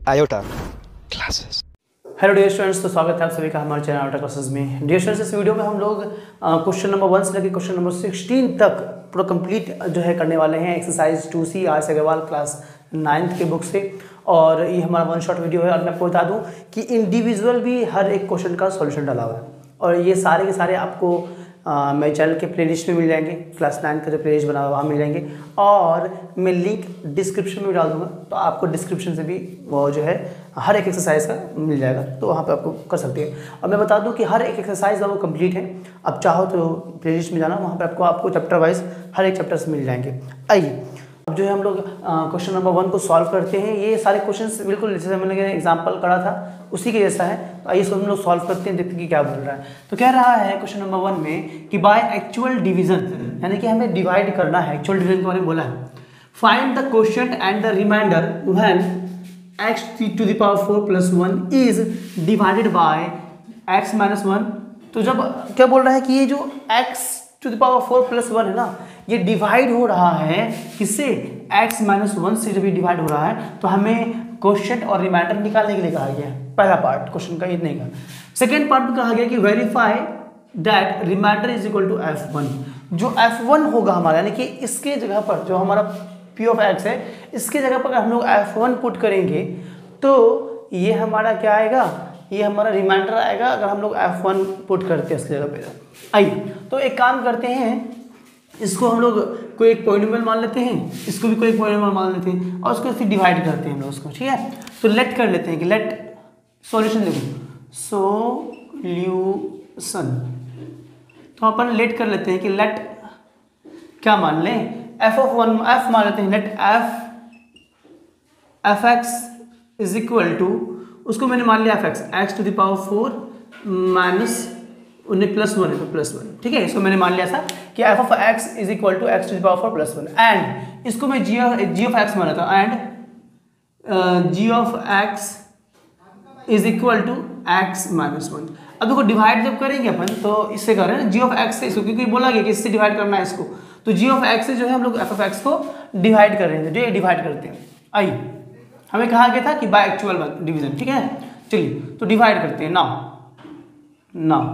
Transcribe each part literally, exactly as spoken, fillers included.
Iota classes. Hello dear students, तो स्वागत है आप सभी का हमारे चैनल आयोटा क्लासेस में। डियर स्टूडेंट्स, इस वीडियो में हम लोग क्वेश्चन नंबर वन से लेकर क्वेश्चन नंबर सिक्सटीन तक पूरा कंप्लीट जो है करने वाले हैं exercise two C R Agarwal class ninth के बुक से। और ये हमारा वन शॉट वीडियो है। और मैं आपको बता दूं कि इंडिविजुअल भी हर एक क्वेश्चन का सॉल्यूशन डाला हुआ है और ये सारे के सारे आपको आ, मेरे चैनल के प्लेलिस्ट में मिल जाएंगे। क्लास नाइन का जो प्लेलिस्ट बना हुआ वहाँ मिल जाएंगे और मैं लिंक डिस्क्रिप्शन में डाल दूंगा, तो आपको डिस्क्रिप्शन से भी वो जो है हर एक एक्सरसाइज का मिल जाएगा, तो वहाँ पे आपको कर सकते हैं। और मैं बता दूं कि हर एक एक्सरसाइज वो कंप्लीट है। अब चाहो तो प्लेलिस्ट में जाना, वहाँ पे आपको आपको चैप्टर वाइज हर एक चैप्टर से मिल जाएंगे। आइए अब जो है हम लोग क्वेश्चन नंबर वन को सॉल्व करते हैं। ये सारे क्वेश्चंस बिल्कुल जैसे मैंने एग्जांपल करा था उसी के जैसा है। तो आइए इसको हम लोग सॉल्व करते हैं, देखते हैं कि क्या बोल रहा है। तो कह रहा है क्वेश्चन नंबर वन में कि बाय एक्चुअल डिवीजन, यानी कि हमें डिवाइड करना है। एक्चुअल डिवीजन के बारे में बोला है। Find the quotient and the remainder when x to the power four plus one is divided by x minus one. तो जब क्या बोल रहा है कि ये जो x to the power four plus one है ना, ये डिवाइड हो रहा है किससे? x माइनस वन से जब ये डिवाइड हो रहा है तो हमें क्वोशिएंट और रिमाइंडर निकालने के लिए कहा गया है। पहला पार्ट क्वेश्चन का ये नहीं कहा। सेकेंड पार्ट में कहा गया कि verify that remainder is equal to F one. जो एफ वन होगा हमारा, यानी कि इसके जगह पर जो हमारा पी ऑफ एक्स है, इसके जगह पर हम लोग एफ वन पुट करेंगे तो ये हमारा क्या आएगा? ये हमारा रिमाइंडर आएगा अगर हम लोग एफ वन पुट करते हैं इस जगह पे। आइए तो एक काम करते हैं, इसको हम लोग कोई एक पॉलिनोमियल मान लेते हैं, इसको भी कोई एक पॉलिनोमियल मान लेते हैं और उसको फिर डिवाइड करते हैं हम लोग उसको। ठीक है, तो लेट कर लेते हैं कि लेट सॉल्यूशन देखो सोल्यूशन। तो अपन लेट कर लेते हैं कि लेट क्या मान लें? एफ ऑफ वन एफ मान लेते हैं। Let F F X is equal to, उसको मैंने मान लिया F X X to the power four minus उन्हें प्लस वन है तो प्लस वन। ठीक है, इसको मैंने मान लिया था कि F of x is equal to X to the power four plus one. And इसको मैं जी जी ऑफ एक्स माना था and ji of x is equal to x minus one. अब देखो डिवाइड जब करेंगे अपन तो इससे कर रहे हैं जी ऑफ एक्स से इसको, क्योंकि बोला गया कि इससे डिवाइड करना है इसको, तो जी ऑफ एक्स से जो है हम लोग एफ ऑफ एक्स को डिवाइड कर रहे हैं, जो डिवाइड करते हैं। आइए हमें कहा गया था कि बाय एक्चुअल डिवीजन। ठीक है, चलिए तो डिवाइड करते हैं नाउ नाउ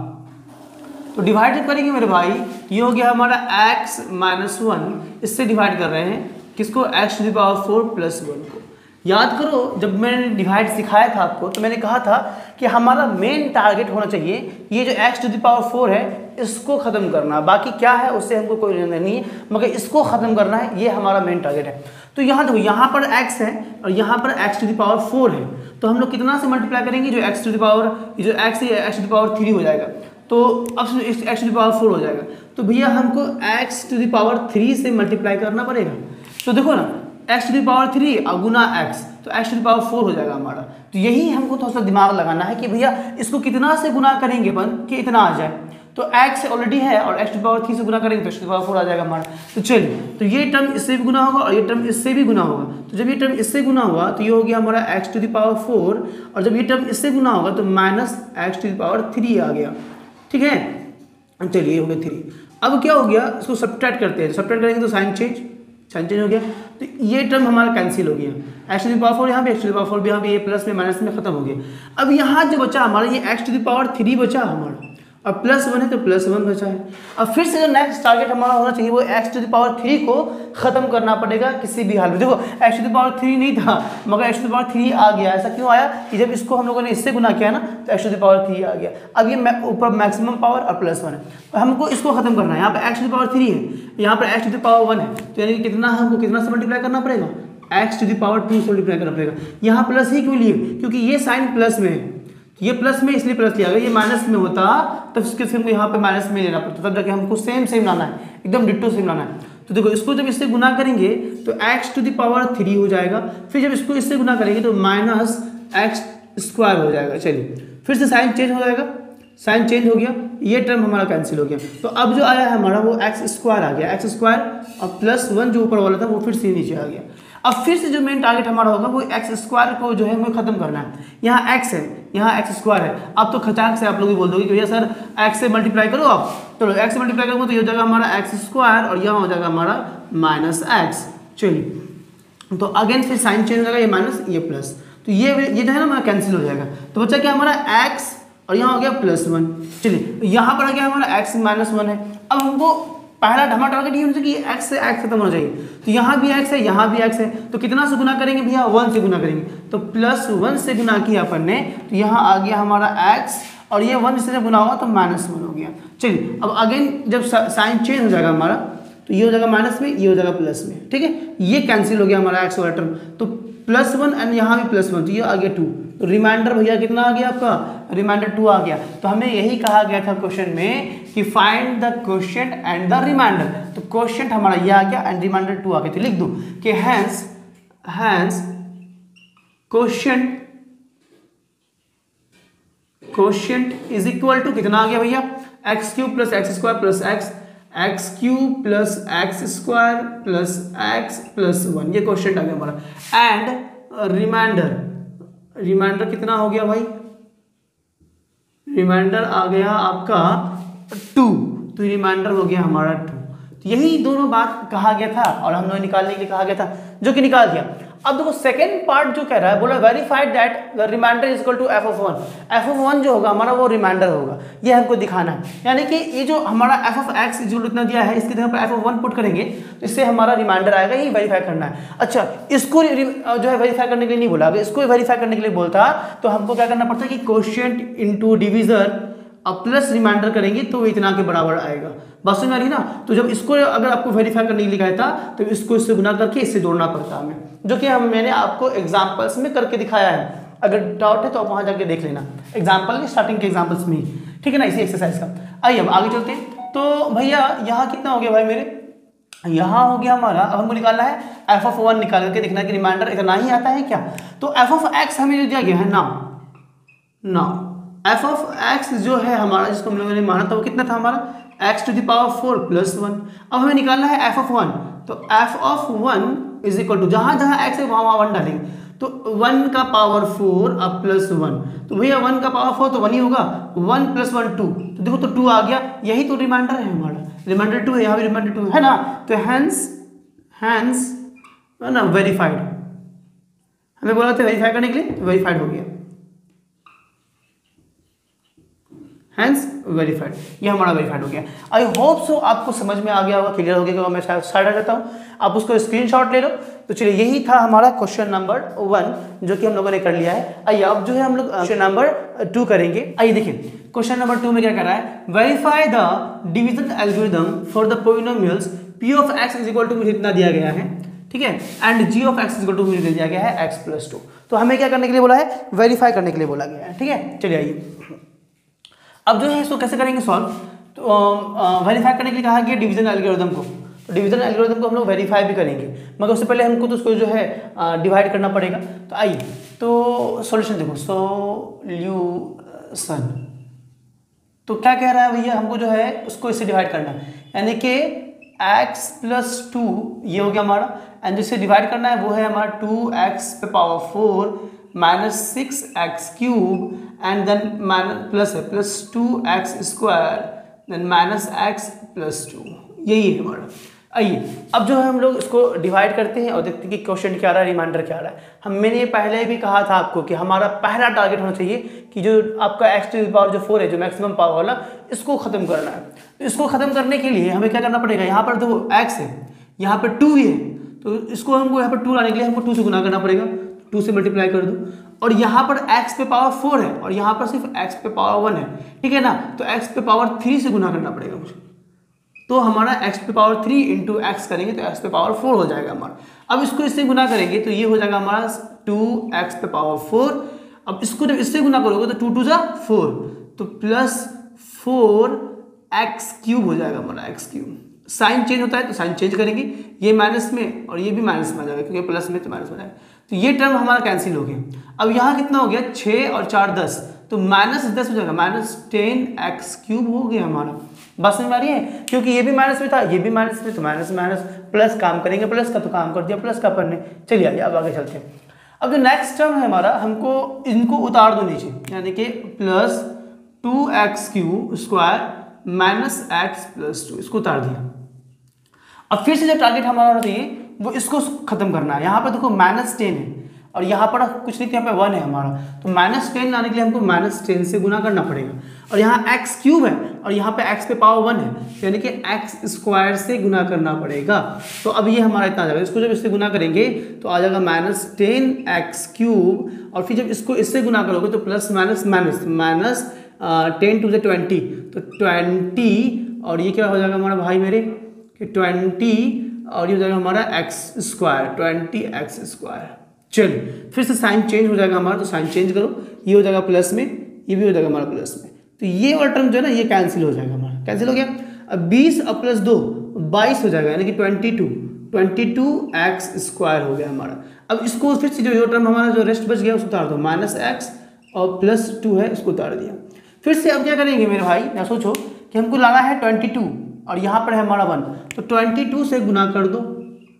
तो डिवाइड जब करेंगे मेरे भाई, ये हो गया हमारा x माइनस वन, इससे डिवाइड कर रहे हैं किसको? x to the power four plus one को। याद करो जब मैंने डिवाइड सिखाया था आपको तो मैंने कहा था कि हमारा मेन टारगेट होना चाहिए ये जो x to the power four है इसको ख़त्म करना, बाकी क्या है उससे हमको कोई लेना नहीं है, मगर इसको ख़त्म करना है, ये हमारा मेन टारगेट है। तो यहाँ देखो, यहाँ पर x है और यहाँ पर x to the power four है, तो हम लोग कितना से मल्टीप्लाई करेंगे? जो x टू द पावर जो x है x to the power three हो जाएगा, तो अब X to the power four हो जाएगा। तो भैया हमको x to the power three से मल्टीप्लाई करना पड़ेगा। तो देखो ना, x to the power three और गुना x, तो x to the power four हो जाएगा हमारा। तो यही हमको थोड़ा सा दिमाग लगाना है कि भैया इसको कितना से गुना करेंगे अपन कि इतना आ जाए। तो x ऑलरेडी है और x to the power three से गुना करेंगे तो x to the power four आ जाएगा हमारा। तो चलिए, तो ये टर्म इससे भी गुना होगा और ये टर्म इससे भी गुना होगा। तो जब ये टर्म इससे गुना हुआ तो ये हो गया हमारा x to the power four, और जब ये टर्म इससे गुना होगा तो minus X to the power three आ गया। ठीक है, चलिए हो गया थ्री। अब क्या हो गया, इसको सब्ट्रैक्ट करते हैं, सब्ट्रैक्ट करेंगे तो साइन चेंज साइन चेंज हो गया, तो ये टर्म हमारा कैंसिल हो गया। X to the power four यहाँ पे, X to the power four भी यहाँ पे, ये प्लस में माइनस में खत्म हो गया। अब यहाँ जो बचा हमारा ये X to the power three बचा हमारा, और प्लस वन है तो प्लस वन बचा है। अब फिर से जो नेक्स्ट टारगेट हमारा होना चाहिए वो X to the power three को खत्म करना पड़ेगा किसी भी हाल में। देखो X to the power three नहीं था मगर X to the power three आ गया। ऐसा क्यों आया कि जब इसको हम लोगों ने इससे गुना किया ना तो X to the power three आ गया। अब ये ऊपर मैक्सिमम पावर और प्लस वन है, तो हमको इसको खत्म करना है। यहाँ पर X to the power three है, यहाँ पर X to the power one है, तो यानी कि कितना हमको कितना से मल्टीप्लाई करना पड़ेगा? X to the power two से मल्टीप्लाई करना पड़ेगा। यहाँ प्लस ही क्यों लिए? क्योंकि ये साइन प्लस में है, ये प्लस में इसलिए प्लस लिया गया। ये माइनस में होता तो उसके हमको यहाँ पे माइनस में लेना पड़ता, तब जाके हमको सेम सेम लाना है, एकदम डिट्टो सेम लाना है। तो देखो इसको जब इससे गुना करेंगे तो x to the power three हो जाएगा, फिर जब इसको इससे गुना करेंगे तो माइनस एक्स स्क्वायर हो जाएगा। चलिए फिर से साइन चेंज हो जाएगा, साइन चेंज हो गया, ये टर्म हमारा कैंसिल हो गया। तो अब जो आया है हमारा वो एक्स स्क्वायर आ गया, एक्स स्क्वायर और प्लस वन जो ऊपर वाला था वो फिर से नीचे आ गया। अब फिर से जो मेन टारगेट हमारा होगा वो एक्स स्क्वायर को जो है हमें खत्म करना है। यहाँ x है, यहाँ एक्स स्क्वायर है। अब तो खचाक से आप लोग भी बोल दोगे कि भैया सर x से मल्टीप्लाई करो आप, चलो x से मल्टीप्लाई करोगे तो ये हो जाएगा हमारा एक्स स्क्वायर और यहाँ हो जाएगा हमारा माइनस एक्स। चलिए तो अगेन फिर साइन चेंज हो जाएगा, ये माइनस ये प्लस। तो ये ये जो है ना हमारा कैंसिल हो जाएगा। तो बच्चा क्या हमारा x और यहाँ हो गया प्लस वन। चलिए यहाँ पर क्या हमारा x माइनस वन है। अब हमको पहला हमारा टारगेट ये होना चाहिए कि x से x खत्म होना चाहिए। तो यहाँ भी x है, यहाँ भी x है, तो कितना से गुना करेंगे भैया, वन से गुना करेंगे। तो प्लस वन से गुना किया अपन ने, तो यहाँ आ गया हमारा x और ये वन से जब गुना होगा तो माइनस वन हो गया। चलिए अब अगेन जब साइन चेंज हो जाएगा हमारा, तो ये हो जाएगा माइनस में, ये हो जाएगा प्लस में, ठीक है। ये कैंसिल हो गया हमारा एक्स वाला टर्म। तो प्लस वन एंड यहाँ भी प्लस वन, तो ये आ गया टू। तो रिमाइंडर भैया कितना आ गया आपका, रिमाइंडर टू आ गया। तो हमें यही कहा गया था क्वेश्चन में कि find the quotient and the remainder. तो क्वोशिएंट हमारा ये आ गया एंड रिमाइंडर टू आ गया। तो लिख दो कि hence hence quotient quotient is equal to कितना आ गया भैया, X cube plus x square plus X, X cube plus x square plus x plus one, ये क्वोशिएंट आ गया हमारा। एंड रिमाइंडर, रिमाइंडर कितना हो गया भाई, रिमाइंडर आ गया आपका टू। तो रिमाइंडर हो गया हमारा टू। तो यही दोनों बात कहा गया था और हम लोग निकालने के लिए कहा गया था, जो कि निकाल दिया। अब देखो सेकंड पार्ट जो कह रहा है, बोला verified that the remainder is equal to F of one. F of one जो होगा हमारा वो रिमाइंडर होगा, ये हमको दिखाना है। यानी कि ये जो हमारा एफ ऑफ एक्स जो इतना दिया है, इसकी जगह पर एफ ऑफ वन पुट करेंगे तो इससे हमारा रिमाइंडर आएगा, ये वेरीफाई करना है। अच्छा, इसको जो है वेरीफाई करने के लिए नहीं बोला, अगर इसको वेरीफाई करने के लिए बोलता तो हमको क्या करना पड़ता है कि क्वोशिएंट इनटू डिवीजर अब प्लस रिमाइंडर करेंगे तो इतना के बराबर आएगा। बात समझ आ रही ना। तो जब इसको अगर आपको वेरीफाई करने के लिए कहा था तो इसको इससे गुना करके इससे जोड़ना पड़ता हमें, जो कि हम मैंने आपको एग्जांपल्स में करके दिखाया है। अगर डाउट है तो आप वहाँ जाके देख लेना, एग्जाम्पल स्टार्टिंग के एग्जाम्पल्स में ही, ठीक है ना, इसी एक्सरसाइज का। आइए अब आगे चलते हैं। तो भैया यहाँ कितना हो गया भाई मेरे, यहाँ हो गया हमारा। अब हमको निकालना है एफ ऑफ वन, निकाल करके देखना कि रिमाइंडर इतना ही आता है क्या। तो एफ ऑफ एक्स हमें जो दिया गया है now now F of x जो है हमारा, जिसको हम लोगों ने माना था, वो कितना था हमारा X to the power four plus one. अब हमें निकालना है एफ ऑफ वन। तो F of one is equal to जहां जहां एक्स है वहां वहां वन डालेंगे। तो वन का पावर फोर अब प्लस वन, तो भैया वन का पावर फोर तो वन ही होगा, वन प्लस वन टू। तो देखो तो टू आ गया, यही तो रिमाइंडर है हमारा, रिमाइंडर टू है, यहाँ भी रिमाइंडर टू है ना। तो हैंस हैंस है ना वेरीफाइड, हमें बोला था वेरीफाई करने के लिए, वेरीफाइड हो गया, हैंस वेरीफाइड, ये हमारा वेरीफाइड हो गया। आई होप सो आपको समझ में आ गया होगा, क्लियर हो गया होगा। मैं शायद स्टार्ट रहता हूँ, आप उसको स्क्रीनशॉट ले लो। तो चलिए यही था हमारा क्वेश्चन नंबर वन, जो कि हम लोगों ने कर लिया है। आइए अब जो है हम लोग क्वेश्चन नंबर टू करेंगे। आइए देखिए क्वेश्चन नंबर टू में क्या कर रहा है, verify the division algorithm for the polynomials P of x is equal to, मुझे इतना दिया गया है, ठीक है, and ji of x is equal to मुझे दिया गया है एक्स प्लस टू। तो हमें क्या करने के लिए बोला है, वेरीफाई करने के लिए बोला गया है, ठीक है। चलिए आइए अब जो है इसको कैसे करेंगे सॉल्व। तो वेरीफाई करने के लिए कहा गया डिवीजन एल्गोरिथम को। तो डिवीजन एल्गोरिथम को हम लोग वेरीफाई भी करेंगे, मगर उससे पहले हमको तो उसको जो है डिवाइड करना पड़ेगा। तो आइए तो सॉल्यूशन देखो, सॉल्यूशन तो क्या कह रहा है भैया, हमको जो है उसको इससे डिवाइड करना है, यानी कि x प्लस टू ये हो गया हमारा, एंड जिससे डिवाइड करना है वो है हमारा टू एक्स पे power four minus six x cube and then minus plus है plus two x square then minus x plus two, यही है हमारा। आइए अब जो है हम लोग इसको डिवाइड करते हैं और देखते हैं कि क्वेश्चन क्या आ रहा है, रिमाइंडर क्या आ रहा है। हम मैंने पहले भी कहा था आपको कि हमारा पहला टारगेट होना चाहिए कि जो आपका एक्स टू द पावर जो फोर है, जो मैक्सिमम पावर वाला, इसको खत्म करना है। तो इसको खत्म करने के लिए हमें क्या करना पड़ेगा, यहाँ पर तो एक्स है, यहाँ पर टू ही है, तो इसको हमको यहाँ पर टू लाने के लिए हमको टू से गुना करना पड़ेगा, टू से मल्टीप्लाई कर दो। और यहाँ पर x पे पावर फोर है और यहाँ पर सिर्फ x पे पावर वन है, ठीक है ना। तो x पे पावर थ्री से गुना करना पड़ेगा मुझे, तो हमारा x पे पावर थ्री इंटू एक्स करेंगे तो x पे पावर फोर हो जाएगा हमारा। अब इसको इससे गुना करेंगे तो ये हो जाएगा हमारा टू एक्स पे पावर फोर। अब इसको जब इससे गुना करोगे तो टू टू जा फोर, तो प्लस फोर एक्स क्यूब हो जाएगा हमारा, एक्स क्यूब। साइन चेंज होता है तो साइन चेंज करेंगे, ये माइनस में और ये भी माइनस में आ जाएगा, क्योंकि प्लस में तो माइनस में आ जाएगा। तो ये टर्म हमारा कैंसिल हो गया। अब यहाँ कितना हो गया, छः और चार दस, तो माइनस दस हो जाएगा, माइनस टेन एक्स क्यूब हो गया हमारा। बात समझ में आ रही है, क्योंकि ये भी माइनस में था, ये भी माइनस में, तो माइनस माइनस प्लस काम करेंगे, प्लस का तो काम कर दिया प्लस का अपन ने। चलिए आइए अब आगे चलते हैं। अब जो नेक्स्ट टर्म है हमारा, हमको इनको उतार दो नीचे, यानी कि plus two x cube square minus x plus two, इसको उतार दिया। अब फिर से जो टारगेट हमारा होना चाहिए वो इसको खत्म करना है। यहाँ पर देखो माइनस टेन है और यहाँ पर कुछ नहीं, यहाँ पे वन है हमारा, तो माइनस टेन लाने के लिए हमको माइनस टेन से गुना करना पड़ेगा। और यहाँ एक्स क्यूब है और यहाँ पे एक्स पे पावर वन है, यानी कि एक्स स्क्वायर से गुना करना पड़ेगा। तो अब ये हमारा इतना आ जाएगा, इसको जब इससे गुना करेंगे तो आ जाएगा माइनस टेन एक्स क्यूब, और फिर जब इसको इससे गुना करोगे तो plus minus minus minus ten to the twenty, तो ट्वेंटी, और ये क्या हो जाएगा हमारा भाई मेरे कि ट्वेंटी, और ये हो जाएगा हमारा X square, twenty x square. चलिए फिर से साइन चेंज हो जाएगा हमारा, तो साइन चेंज करो, ये हो जाएगा प्लस में, ये भी हो जाएगा हमारा प्लस में, तो ये वाला टर्म जो है ना ये कैंसिल हो जाएगा हमारा, कैंसिल हो गया। अब बीस और प्लस दो बाईस हो जाएगा, यानी कि twenty two twenty two x square हो गया हमारा। अब इसको फिर से जो टर्म हमारा जो रेस्ट बच गया उसको उतार दो, माइनस एक्स और प्लस टू है उसको उतार दिया। फिर से अब क्या करेंगे मेरे भाई, या सोचो कि हमको लाना है ट्वेंटी टू और यहाँ पर है हमारा वन, तो ट्वेंटी टू से गुना कर दो,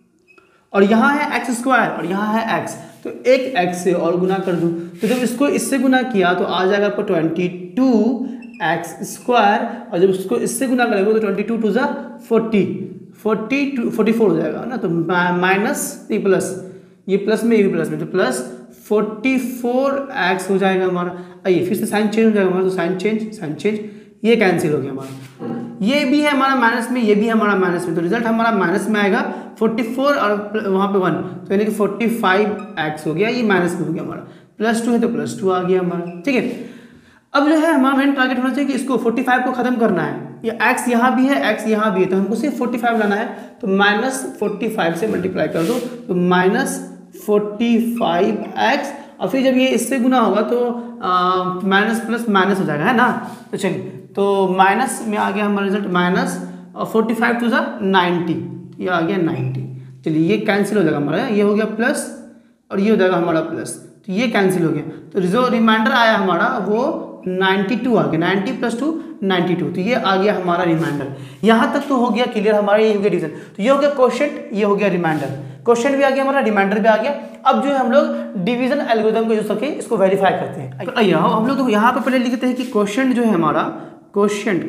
और यहाँ है एक्स स्क्वायर और यहाँ है एक्स, तो एक एक्स से और गुना कर दो, तो जब इसको इससे गुना किया तो आ जाएगा आपको ट्वेंटी टू एक्स स्क्वायर, और जब इसको इससे गुना करेंगे तो ट्वेंटी टू टू ज़ा forty, forty two forty four हो जाएगा ना, तो माइनस ये प्लस, ये प्लस में ये भी प्लस में, तो प्लस फोर्टी फोर एक्स हो जाएगा हमारा। आइए फिर से साइन चेंज हो जाएगा हमारा, तो साइन चेंज साइन चेंज ये कैंसिल हो गया हमारा, ये भी है हमारा माइनस में, ये भी है हमारा माइनस में, तो रिजल्ट हमारा माइनस में आएगा फोर्टी फोर और वहाँ पे वन, तो यानी कि फोर्टी फाइव एक्स हो गया, ये माइनस में हो गया हमारा, प्लस टू है तो प्लस टू आ गया हमारा। ठीक है, अब जो है हमारा मेन टारगेट होना चाहिए कि इसको फोर्टी फाइव को खत्म करना है, ये एक्स यहाँ भी है एक्स यहाँ भी है, तो हमको सिर्फ फोर्टी फाइव लाना है, तो माइनस फोर्टी फाइव से मल्टीप्लाई कर दो, तो माइनस फोर्टी फाइव एक्स, और फिर जब ये इससे गुना होगा तो माइनस प्लस माइनस हो जाएगा, है ना। तो चलिए, तो माइनस में आ गया हमारा result minus forty five two ज़ा नाइन्टी, ये आ गया नाइन्टी। चलिए ये कैंसिल हो जाएगा हमारा, ये हो गया प्लस और ये हो जाएगा हमारा प्लस, तो ये कैंसिल हो गया, तो जो रिमाइंडर आया हमारा वो नाइन्टी टू आ गया, ninety plus two ninety two, तो ये आ गया हमारा रिमाइंडर। यहाँ तक तो हो गया क्लियर हमारा, ये हो गया डिवीजन, तो ये हो गया क्वोशिएंट, ये हो गया रिमाइंडर, क्वेश्चन भी आ गया हमारा, रिमाइंडर भी आ गया। अब जो है हम लोग डिवीजन एल्गोरिथम को यूज करके इसको वेरीफाई करते हैं। तो आइए हम लोग तो यहाँ पे पहले लिखते हैं कि क्वेश्चन जो है हमारा, क्वेश्चन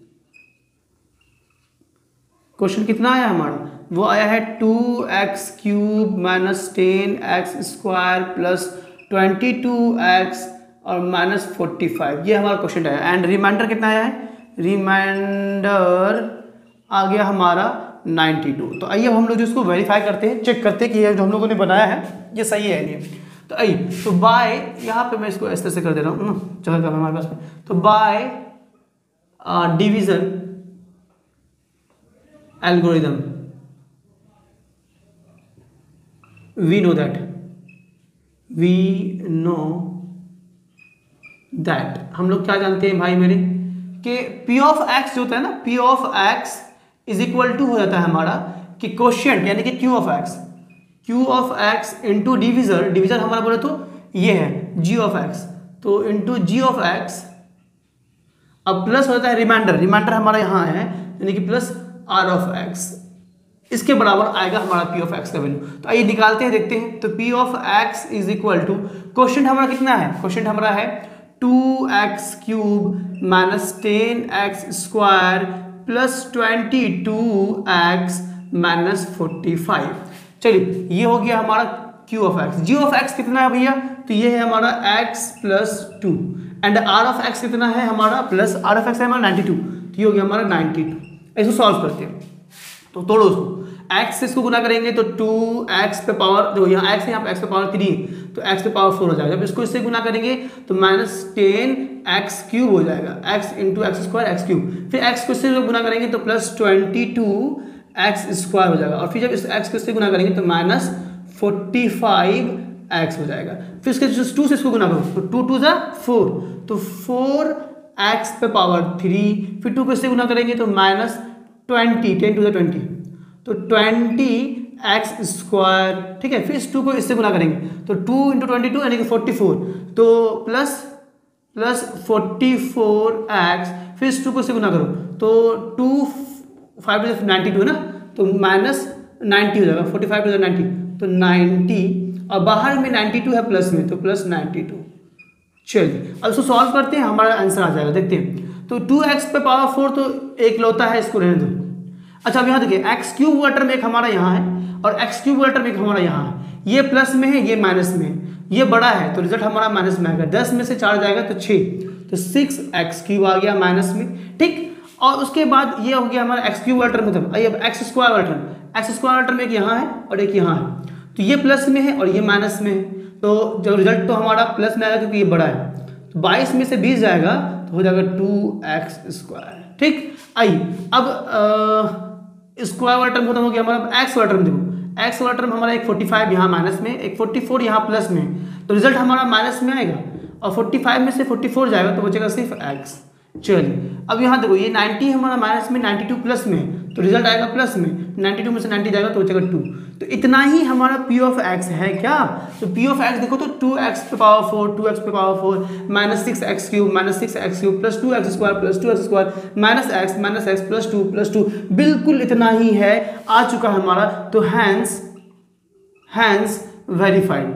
क्वेश्चन कितना आया हमारा, वो आया है two x cube minus ten x square plus twenty two X और माइनस फोर्टी फाइव, ये हमारा क्वेश्चन आया। एंड रिमाइंडर कितना आया है, रिमाइंडर आ गया हमारा नाइन्टी टू। तो आइए हम लोग जो इसको वेरीफाई करते हैं, चेक करते हैं कि ये जो हम लोगों ने बनाया है ये सही है नहीं। तो आइए, तो बाय, यहाँ पे मैं इसको इस तरह से कर दे रहा हूँ ना, जगह का हमारे पास में, तो by division algorithm we know that we know that हम लोग क्या जानते हैं भाई मेरे, कि P ऑफ x जो होता है ना, P of x is equal to हो जाता है हमारा कि क्वोशिएंट यानी कि Q of x, Q of x into divisor, divisor हमारा बोले तो ये है G ऑफ x, तो इंटू G ऑफ x, अब प्लस हो जाता है रिमाइंडर, रिमाइंडर हमारा यहाँ है यानी कि प्लस R ऑफ x, इसके बराबर आएगा हमारा P ऑफ x का वैल्यू। तो आइए निकालते हैं, देखते हैं। तो P of x is equal to, quotient हमारा कितना है, क्वोशिएंट हमारा है two x cube minus ten x square plus twenty two x minus forty five. चलिए ये हो गया हमारा Q of x। G of x कितना है भैया, तो ये है हमारा x plus two, and R of x कितना है हमारा, प्लस R ऑफ x है हमारा नाइन्टी टू, तो ये हो गया हमारा नाइन्टी टू। इसको सॉल्व करते हैं, तो तोड़ो उसको, x से इसको गुना करेंगे तो टू एक्स पे पावर, जो यहाँ x है यहाँ पे x पे पावर थ्री, तो x पे पावर फोर हो जाएगा। जब इसको इससे गुना करेंगे तो माइनस टेन एक्स क्यूब हो जाएगा, x into x square x cube, फिर x को इससे गुना करेंगे तो plus twenty two x square हो जाएगा, और फिर जब इस x को इससे गुना करेंगे तो माइनस फोर्टी फाइव एक्स हो जाएगा। फिर इसके टू से इसको गुना करो तो टू टू ज़ा फोर, तो फोर एक्स पे पावर थ्री, फिर टू को इससे गुना करेंगे तो माइनस ट्वेंटी, टेन टू ज़ा ट्वेंटी, तो ट्वेंटी एक्स स्क्वायर, ठीक है। फिर इस टू को इससे गुना करेंगे तो टू इंटू ट्वेंटी टू यानी कि फोर्टी फोर, तो plus plus forty four x, फिर इस टू को इससे गुना करो तो two five two ninety two है ना, तो माइनस नाइन्टी हो जाएगा, फोर्टी फाइव टू नाइन्टी, तो नाइन्टी, और बाहर में नाइन्टी टू है प्लस में, तो प्लस नाइन्टी टू। चलिए अब इसको सॉल्व करते हैं, हमारा आंसर आ जाएगा, देखते हैं। तो टू एक्स पे पावर फोर तो एक लौता है, इसको रहने दो। अच्छा अब यहाँ देखिए, एक्स क्यूब वाला टर्म एक हमारा यहाँ है और एक्स क्यूब वाला टर्म एक हमारा यहाँ है, ये प्लस में है ये माइनस में है, ये बड़ा है तो रिजल्ट हमारा माइनस में आएगा, दस में से चार जाएगा तो छः, तो सिक्स एक्स क्यूब आ गया माइनस में, ठीक। और उसके बाद ये हो गया हमारा एक्स क्यूब वाला टर्म खत्म। आइए अब एक्स स्क्वायर वाला टर्म, एक्स स्क्वायर वाला टर्म एक यहाँ है और एक यहाँ है, तो ये प्लस में है और ये माइनस में है, तो जो रिजल्ट तो हमारा प्लस में आएगा क्योंकि ये बड़ा है, तो बाईस में से बीस जाएगा तो हो जाएगा टू एक्स स्क्वायर, ठीक। आइए अब स्क्वायर वाला टर्म खत्म हो गया हमारा, एक्स वाला टर्म देखो, एक्स वाला टर्म हमारा एक फोर्टी फाइव यहाँ माइनस में, एक फोर्टी फोर यहाँ प्लस में, तो रिजल्ट हमारा माइनस में आएगा और फोर्टी फाइव में से फोर्टी फोर जाएगा तो बचेगा सिर्फ एक्स। चलिए अब यहाँ देखो, ये नाइन्टी हमारा माइनस में, नाइन्टी टू प्लस में, तो रिजल्ट आएगा प्लस में, नाइन्टी टू में से नाइन्टी जाएगा तो बचेगा टू। तो इतना ही हमारा पी ऑफ एक्स है क्या, तो पी ऑफ एक्स देखो तो टू एक्स पे पावर फोर, टू एक्स पे power four, minus six x cube, minus six x cube plus two x square plus two x square minus x minus x plus two plus two, बिल्कुल इतना ही है, आ चुका है हमारा। तो hence hence verified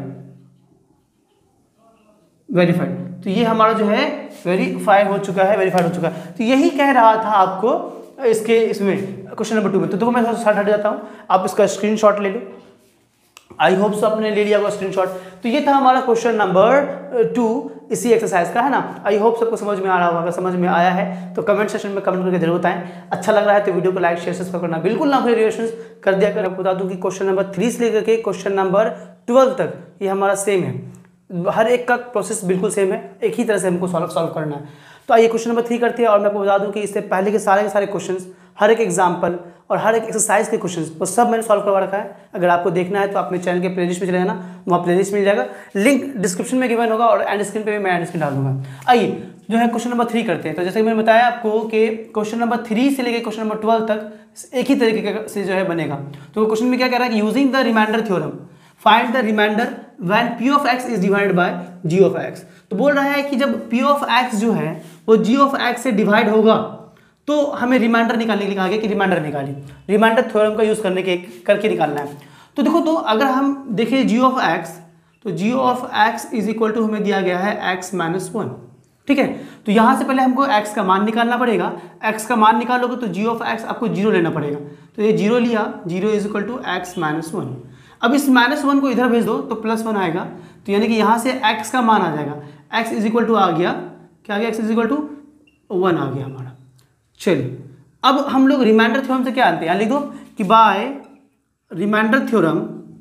verified तो ये हमारा जो है वेरीफाई हो चुका है, वेरीफाइड हो चुका है। तो यही कह रहा था आपको इसके इसमें क्वेश्चन नंबर टू में। तो देखो मैं साथ हट जाता हूँ, आप इसका स्क्रीनशॉट ले लो। आई होप सो आपने ले लिया होगा स्क्रीनशॉट। तो ये था हमारा क्वेश्चन नंबर टू इसी एक्सरसाइज का, है ना। आई होप सबको समझ में आ रहा होगा, अगर समझ में आया है तो कमेंट सेक्शन में कमेंट करके जरूर बताएं। अच्छा लग रहा है तो वीडियो को लाइक शेयर सब्सक्राइब करना बिल्कुल ना भूलें, रिएक्शन कर दिया कर। बता दूं कि क्वेश्चन नंबर थ्री से लेकर के क्वेश्चन नंबर ट्वेल्व तक ये हमारा सेम है, हर एक का प्रोसेस बिल्कुल सेम है, एक ही तरह से हमको सॉल्व सॉल्व करना है। तो आइए क्वेश्चन नंबर थ्री करते हैं। और मैं आपको बता दूं कि इससे पहले के सारे के सारे क्वेश्चंस, हर एक एग्जांपल और हर एक एक्सरसाइज के क्वेश्चंस वो सब मैंने सॉल्व करवा रखा है। अगर आपको देखना है तो अपने चैनल के प्लेलिस्ट में चले जाना, वहाँ प्लेलिस्ट मिल जाएगा, लिंक डिस्क्रिप्शन में गिवन होगा और एंड स्क्रीन पे भी मैं एंड स्क्रीन डाल दूंगा। आइए जो है क्वेश्चन नंबर थ्री करते हैं। तो जैसे कि मैंने बताया आपको कि क्वेश्चन नंबर थ्री से लेकर क्वेश्चन नंबर ट्वेल्व तक एक ही तरीके से जो है बनेगा। तो क्वेश्चन में क्या कह रहा है कि using the remainder theorem find the remainder when p of x is divided by g of x। तो बोल रहा है कि जब p ऑफ x जो है वो g ऑफ x से डिवाइड होगा तो हमें रिमाइंडर निकालने के लिए कहा गया कि रिमाइंडर निकालिए, रिमाइंडर थ्योरम का यूज करने के करके निकालना है। तो देखो, तो अगर हम देखें g ऑफ x, तो g of x is equal to हमें दिया गया है x माइनस वन, ठीक है। तो यहाँ से पहले हमको x का मान निकालना पड़ेगा। x का मान निकालोगे तो g ऑफ x आपको जीरो लेना पड़ेगा, तो ये जीरो लिया, zero is equal to x minus one. अब इस माइनस वन को इधर भेज दो तो प्लस वन आएगा, तो यानी कि यहाँ से x का मान आ जाएगा, x इज इक्वल टू आ गया, क्या आ गया, x is equal to one आ गया हमारा। चलिए अब हम लोग रिमाइंडर थ्योरम से क्या जानते हैं, यहाँ लिख दो कि by remainder theorem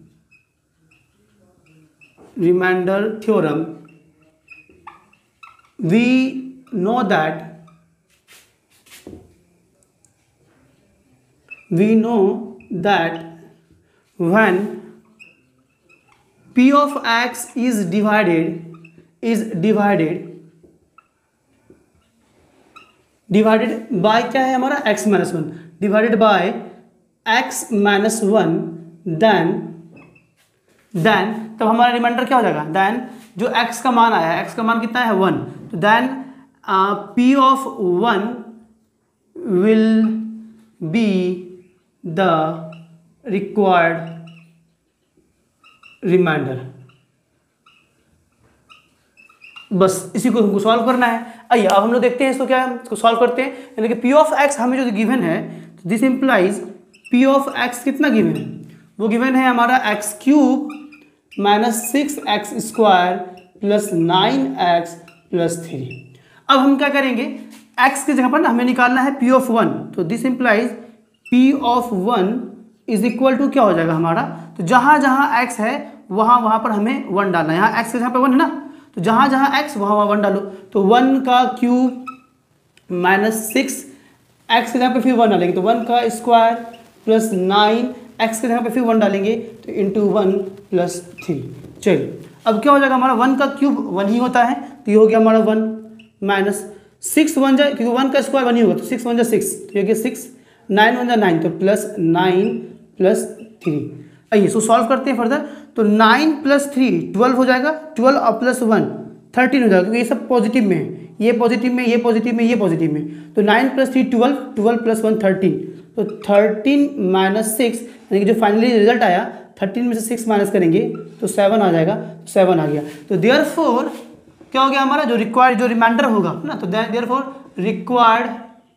remainder theorem we know that we know that when p of x is divided is divided divided by क्या है हमारा x minus one divided by x minus one then then तब हमारा reminder क्या हो जाएगा, then जो x का मान आया है, x का मान कितना है वन, तो then uh, p of one will be the required remainder. बस इसी को हमको सॉल्व करना है। आइए अब हम लोग देखते हैं इसको, क्या है इसको सॉल्व करते हैं। यानी कि p ऑफ x हमें जो गिवन है, तो this implies p of x कितना गिवन है, वो गिवन है हमारा x cube minus six x square plus nine x plus three. अब हम क्या करेंगे, x की जगह पर ना हमें निकालना है p ऑफ वन, तो this implies p of one is equal to क्या हो जाएगा हमारा, तो जहाँ जहाँ x है वहाँ वहाँ पर हमें वन डालना है। यहाँ x के जहाँ पे वन है ना, तो जहाँ जहाँ x वहाँ वहाँ वन डालो, तो वन का क्यूब माइनस सिक्स एक्स के जहाँ पे फिर वन डालेंगे तो वन का स्क्वायर प्लस नाइन एक्स के जहाँ पे फिर वन डालेंगे तो इंटू वन प्लस थ्री। चलिए अब क्या हो जाएगा हमारा, वन का क्यूब वन ही होता है, तो ये हो गया हमारा वन माइनस सिक्स वन जाए क्योंकि वन का स्क्वायर वन ही होगा, तो सिक्स वन जा सिक्स, तो ये हो गया सिक्स, नाइन वन जा नाइन, तो प्लस नाइन प्लस थ्री। आइए इसको सॉल्व करते हैं फर्दर। तो नाइन प्लस थ्री ट्वेल्व हो जाएगा, ट्वेल्व और प्लस वन थर्टीन हो जाएगा क्योंकि ये सब पॉजिटिव में है, ये पॉजिटिव में, ये पॉजिटिव में, ये पॉजिटिव में। तो nine plus three twelve, twelve plus one thirteen, तो थर्टीन माइनस सिक्स यानी कि जो फाइनली रिजल्ट आया थर्टीन में से सिक्स माइनस करेंगे तो सेवन आ जाएगा, तो सेवन आ गया। तो देयरफॉर क्या हो गया हमारा, जो रिक्वायर्ड जो रिमाइंडर होगा ना, तो therefore required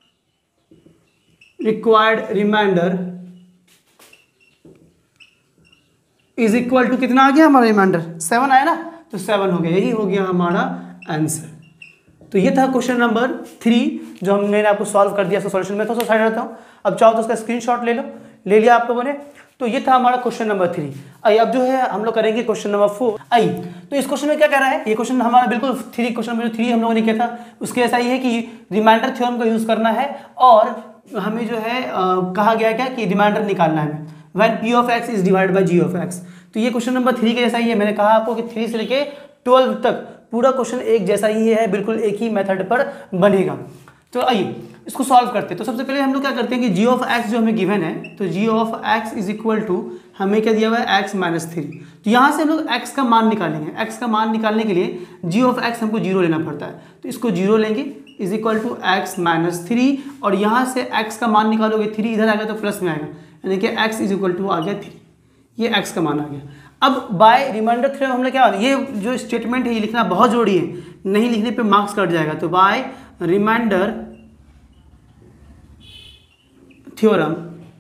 required remainder is equal to कितना आ गया हमारा रिमाइंडर, सेवन आया ना, तो सेवन हो गया। यही हो गया हमारा आंसर। तो ये था क्वेश्चन नंबर थ्री जो हमने आपको सॉल्व कर दिया। सॉल्यूशन में थोड़ा सा साइड रहता हूँ, अब चाहो तो उसका स्क्रीनशॉट ले लो, ले लिया आप लोगों ने। तो ये था हमारा क्वेश्चन नंबर थ्री। आइए अब जो है हम लोग करेंगे क्वेश्चन नंबर फोर। आइए तो इस क्वेश्चन में क्या कह रहा है, ये क्वेश्चन हमारा बिल्कुल थ्री क्वेश्चन नंबर थ्री हम लोगों ने किया था उसके ऐसा ही है कि रिमाइंडर थ्योरम का यूज करना है और हमें जो है आ, कहा गया क्या कि रिमाइंडर निकालना है when P of x is divide by G of x. तो ये क्वेश्चन नंबर थ्री के जैसा ही है। मैंने कहा आपको कि थ्री से लेके ट्वेल्व तक पूरा क्वेश्चन एक जैसा ही है, बिल्कुल एक ही मेथड पर बनेगा। तो आइए इसको सॉल्व करते हैं। तो सबसे पहले हम लोग क्या करते हैं कि जी ऑफ एक्स जो हमें गिवन है, तो जी of x is equal to हमें क्या दिया हुआ है एक्स माइनस थ्री। तो यहाँ से हम लोग एक्स का मान निकालेंगे। एक्स का मान निकालने के लिए जी ऑफ एक्स हमको जीरो लेना पड़ता है, तो इसको जीरो लेंगे is equal to x minus three और यहाँ से एक्स का मान निकालोगे थ्री इधर आ गया तो प्लस में आएगा, यानी कि एक्स इज इक्वल टू आ गया थ्री। ये एक्स का मान आ गया। अब बाय रिमाइंडर थ्योरम हमने क्या, ये जो स्टेटमेंट है ये लिखना बहुत जरूरी है, नहीं लिखने पे मार्क्स कट जाएगा। तो by remainder theorem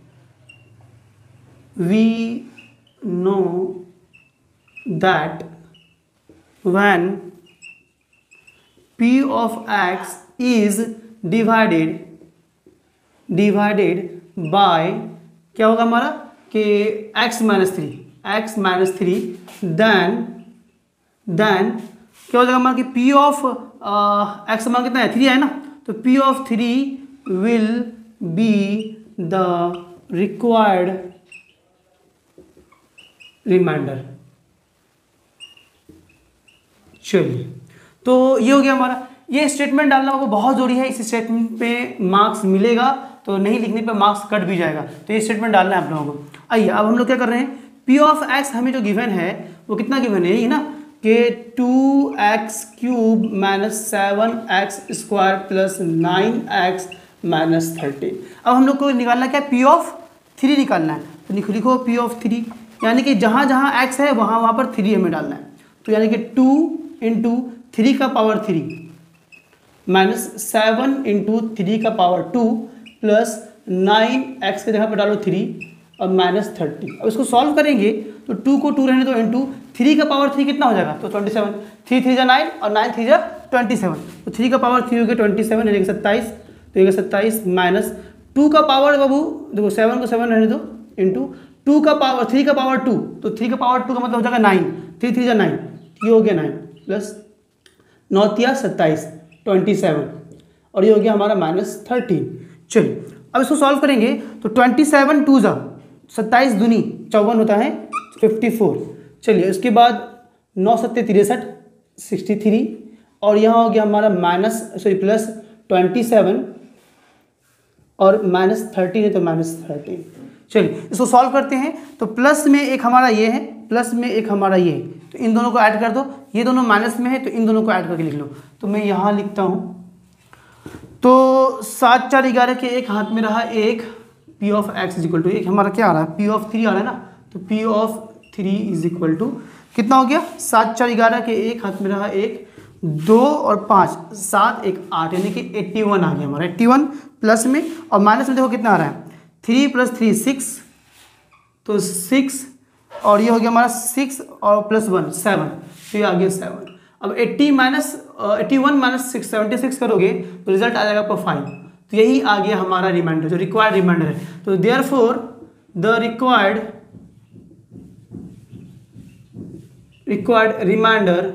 we know that when p of x is divided divided by क्या होगा हमारा कि x minus three x minus three then then क्या हो जाएगा हमारा कि p ऑफ x मान कितना है थ्री है ना, तो p of three will be the required remainder. चलिए तो ये हो गया हमारा। ये स्टेटमेंट डालना आपको बहुत जरूरी है, इस स्टेटमेंट पे मार्क्स मिलेगा, तो नहीं लिखने पे मार्क्स कट भी जाएगा। तो ये स्टेटमेंट डालना है आप लोगों को। आइए अब हम लोग क्या कर रहे हैं, p ऑफ x हमें जो गिवन है वो कितना गिवन है, यही ना कि two x cube minus seven x square plus nine x minus thirteen. अब हम लोग को निकालना क्या है, p ऑफ थ्री निकालना है। तो लिखो लिखो p ऑफ थ्री, यानी कि जहाँ जहाँ x है वहाँ वहाँ पर थ्री हमें डालना है। तो यानी कि टू इंटू थ्री का power three minus seven into three का power two plus nine x के जगह पर डालो थ्री और माइनस थर्टी। अब इसको सॉल्व करेंगे तो टू को टू रहने दो इंटू थ्री का पावर थ्री कितना हो जाएगा, तो ट्वेंटी सेवन। थ्री थ्री जा नाइन और नाइन थ्री जा ट्वेंटी सेवन, तो थ्री का पावर थ्री हो गया ट्वेंटी सेवन, यानी कि सत्ताईस। तो ये सत्ताईस माइनस टू का पावर बाबू देखो सेवन को सेवन रहने दो इंटू टू का पावर थ्री का पावर टू, तो थ्री का पावर टू का मतलब हो जाएगा नाइन। थ्री थ्री जा नाइन, ये हो गया नाइन प्लस नौ तिया सत्ताईस ट्वेंटी सेवन और ये हो गया हमारा माइनस थर्टीन। चलिए अब इसको सॉल्व करेंगे तो ट्वेंटी सेवन टू जा सत्ताईस दूनी चौवन होता है फिफ्टी फोर। चलिए उसके बाद नौ सत्ते तिरसठ सिक्सटी थ्री और यहाँ हो गया हमारा minus sorry plus twenty seven और माइनस थर्टीन है तो माइनस थर्टीन। चलिए इसको सॉल्व करते हैं। तो प्लस में एक हमारा ये है, प्लस में एक हमारा ये है, तो इन दोनों को ऐड कर दो। ये दोनों माइनस में है तो इन दोनों को ऐड करके लिख लो। तो मैं यहाँ लिखता हूँ, तो सात चार ग्यारह के एक हाथ में रहा एक, P of x is equal to एक हमारा क्या आ रहा है, पी ऑफ थ्री आ रहा है ना, तो P of three is equal to कितना हो गया, सात चार ग्यारह के एक हाथ में रहा एक, दो और पाँच सात एक आठ, यानी कि एट्टी वन आ गया हमारा। एट्टी वन प्लस में और माइनस में देखो कितना आ रहा है, थ्री प्लस थ्री सिक्स, तो सिक्स और ये हो गया हमारा सिक्स और प्लस वन सेवन, तो ये आ गया सेवन। अब eighty minus eighty one minus six seventy six करोगे तो रिजल्ट आ जाएगा आपको फाइव। तो यही आ गया हमारा रिमाइंडर, जो रिक्वायर्ड रिमाइंडर है। तो therefore the required required remainder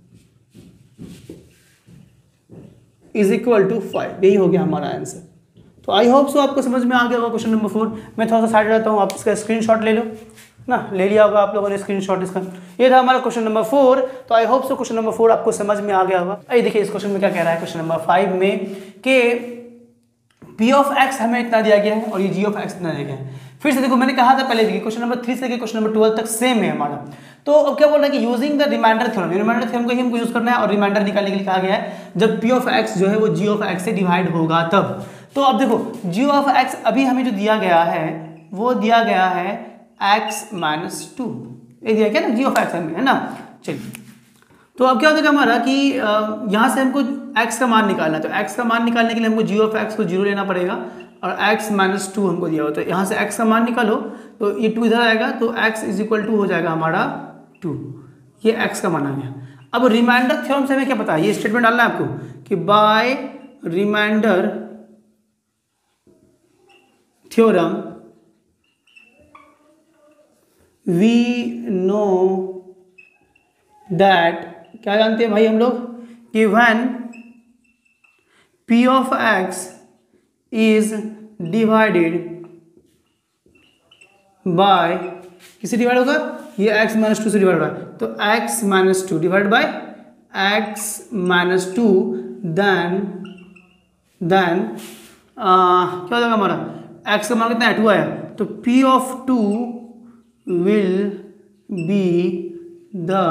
is equal to five. यही हो गया हमारा आंसर। तो आई होप सो आपको समझ में आ गया होगा क्वेश्चन नंबर फोर। मैं थोड़ा सा साइड रहता हूँ, आप इसका स्क्रीनशॉट ले लो ना, ले लिया होगा आप लोगों ने स्क्रीनशॉट इसका। ये था हमारा क्वेश्चन नंबर फोर। तो I hope so question number four आपको समझ में आ गया होगा। आइए देखिए इस क्वेश्चन में क्या कह रहा है, क्वेश्चन नंबर फाइव में कि पी ऑफ एक्स हमें इतना दिया गया है और ये जी ऑफ एक्स इतना दिया गया है। फिर से देखो मैंने कहा था पहले देखिए क्वेश्चन नंबर थ्री से लेकर क्वेश्चन नंबर ट्वेल्व तक सेम है हमारा। तो अब क्या बोल रहा है कि using the remainder theorem, remainder theorem को ही हमको यूज करना है और रिमाइंडर निकालने के लिए कहा गया है जब पी ऑफ एक्स जो है वो जी ऑफ एक्स से डिवाइड होगा तब। तो अब देखो जी ऑफ एक्स अभी हमें जो दिया गया है वो दिया गया है एक्स माइनस टू, ये दिया क्या ना जी ऑफ एक्स हमें, है ना। चलिए तो अब क्या होता है हमारा कि यहाँ से हमको x का मान निकालना है। तो x का मान निकालने के लिए हमको जी ऑफ एक्स को जीरो लेना पड़ेगा और x माइनस टू हमको दिया हो। तो यहाँ से x का मान निकालो तो ये टू इधर आएगा तो x इज इक्वल टू हो जाएगा हमारा टू, ये x का मान आ गया। अब रिमाइंडर थ्योरम से हमें क्या पता है, ये स्टेटमेंट डालना है आपको कि by remainder theorem we know that, क्या जानते हैं भाई हम लोग कि when p of x is divided by, किससे डिवाइड होगा, ये x माइनस टू से डिवाइड होगा, तो x minus two divide by x minus two, then then क्या हो जाएगा हमारा, x का मान कितना है, टू आया, तो p of two will be the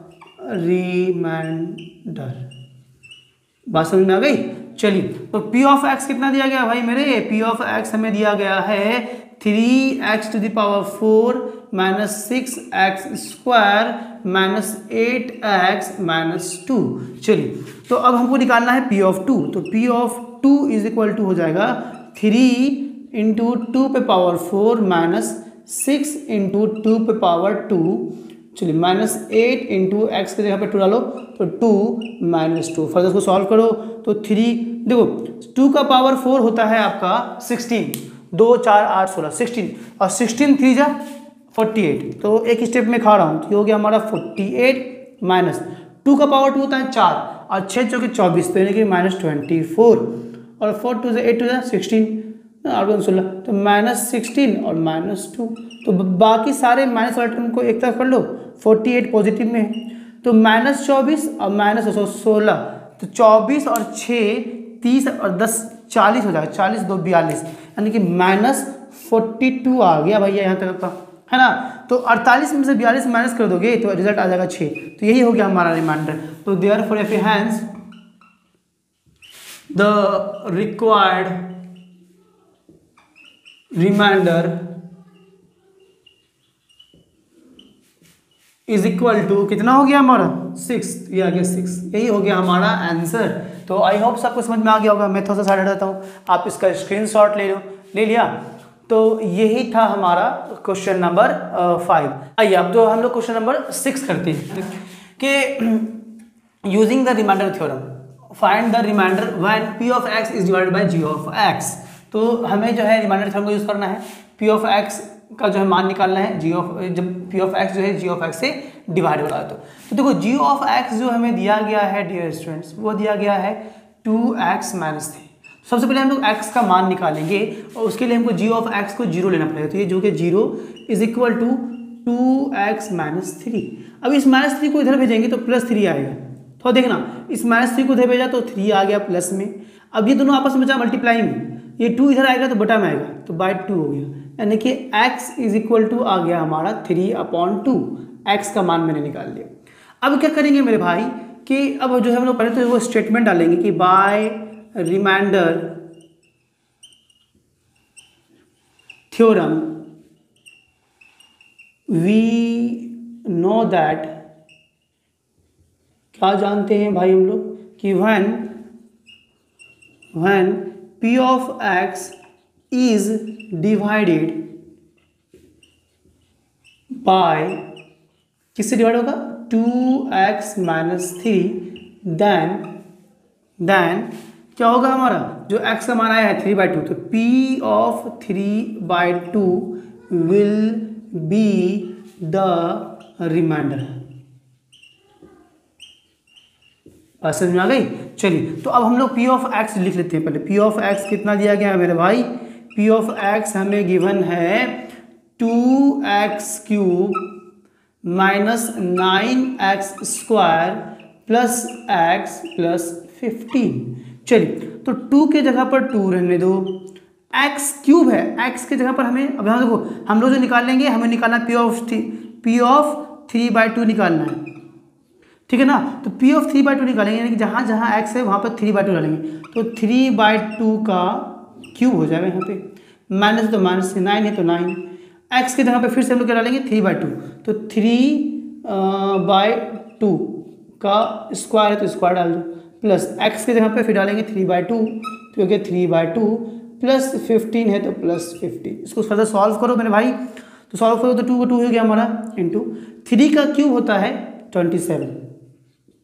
remainder. बात समझ में आ गई। चलिए, तो p ऑफ x कितना दिया गया भाई मेरे, p ऑफ x हमें दिया गया है three x to the power four minus six x square minus eight x minus two. चलिए, तो अब हमको निकालना है p ऑफ टू, तो p of two is equal to हो जाएगा थ्री इंटू टू पे power four minus six into two पे पावर टू, चलिए माइनस एट इंटू एक्स के जगह पे टू डालो तो टू माइनस टू, फर्दर इसको सॉल्व करो तो थ्री, देखो टू का पावर फोर होता है आपका सिक्सटीन, दो चार आठ सोलह सिक्सटीन, और सिक्सटीन थ्री जा फोर्टी एट, तो एक स्टेप में खा रहा हूँ, तो हो गया हमारा फोर्टी एट माइनस टू का पावर टू होता है चार, और छः चौके चौबीस, तो यानी कि माइनस ट्वेंटी फोर, और फोर टू से एट टू जा सिक्सटीन, आठ सोलह, तो माइनस सिक्सटीन और माइनस टू, तो बाकी सारे माइनस वाले टर्म को एक तरफ कर लो, फोर्टी एट पॉजिटिव में है, तो माइनस चौबीस और माइनस सोलह, तो चौबीस और छः तीस और दस चालीस हो जाएगा, चालीस दो बयालीस, यानी कि माइनस फोर्टी टू आ गया भैया यहाँ तक का, है ना। तो अड़तालीस में से बयालीस माइनस कर दोगे तो रिजल्ट आ जाएगा छः, तो यही हो गया हमारा रिमाइंडर। तो देयर फॉर एफ hence the required remainder is equal to कितना हो गया हमारा, सिक्स, ये आ गया सिक्स, यही हो गया हमारा आंसर। तो आई होप सबको समझ में आ गया होगा, मैं थोड़ा सा साइड हटाता हूँ, आप इसका स्क्रीनशॉट ले लो, ले लिया। तो यही था हमारा क्वेश्चन नंबर फाइव। आइए अब तो हम लोग क्वेश्चन नंबर सिक्स करते हैं कि using the remainder theorem find the remainder when p of x is divided by g of x। तो हमें जो है रिमाइंडर थ्योरम को यूज करना है, p ऑफ x का जो है मान निकालना है, g ऑफ, जब p ऑफ x जो है g ऑफ x से डिवाइड हो रहा है, तो, तो देखो g ऑफ x जो हमें दिया गया है डियर स्टूडेंट्स, वो दिया गया है टू एक्स माइनस थ्री। सबसे पहले हम लोग x का मान निकालेंगे और उसके लिए हमको g ऑफ x को जीरो लेना पड़ेगा, तो ये जो कि zero is equal to two x minus three. अब इस माइनस थ्री को इधर भेजेंगे तो प्लस थ्री आएगा, तो देखना इस माइनस थ्री को इधर भेजा तो थ्री आ गया प्लस में, अब ये दोनों आपस में बचा मल्टीप्लाई में, ये टू इधर आएगा तो बटा में आएगा, तो बाई टू हो गया, यानी कि x इज इक्वल टू आ गया हमारा थ्री अपॉन टू, एक्स का मान मैंने निकाल लिया। अब क्या करेंगे मेरे भाई कि अब जो है हम लोग पहले तो वो स्टेटमेंट डालेंगे कि by remainder theorem we know that, क्या जानते हैं भाई हम लोग कि when when p of x is divided by, किससे डिवाइड होगा, two x minus three, then then क्या होगा हमारा, जो x का मान आया है थ्री बाई टू, तो p of three by two will be the remainder. बात समझ में आ गई। चलिए, तो अब हम लोग p ऑफ x लिख लेते हैं। पहले p ऑफ x कितना दिया गया है मेरे भाई, p ऑफ x हमें गिवन है two x cube minus nine x square plus x plus fifteen. चलिए, तो टू के जगह पर टू रहने दो, x क्यूब है, x के जगह पर हमें, अब यहाँ देखो हम लोग जो निकाल लेंगे, हमें निकालना p of p of three by two निकालना है, ठीक है ना। तो p of three by two निकालेंगे, यानी कि जहाँ जहाँ x है वहाँ पर थ्री बाई टू डालेंगे, तो थ्री बाई टू का क्यूब हो जाएगा यहाँ पे, माइनस तो माइनस नाइन है तो नाइन, x के जगह पे फिर से हम लोग क्या डालेंगे थ्री बाई टू, तो थ्री बाई टू का स्क्वायर है तो स्क्वायर डाल दो, प्लस x के जगह पे फिर डालेंगे थ्री बाई टू, तो क्या three by two plus fifteen है तो प्लस फिफ्टीन। इसको फर्दर सॉल्व करो मेरे भाई, तो सॉल्व करो तो टू का टू हो गया हमारा, इंटू थ्री का क्यूब होता है ट्वेंटी सेवन,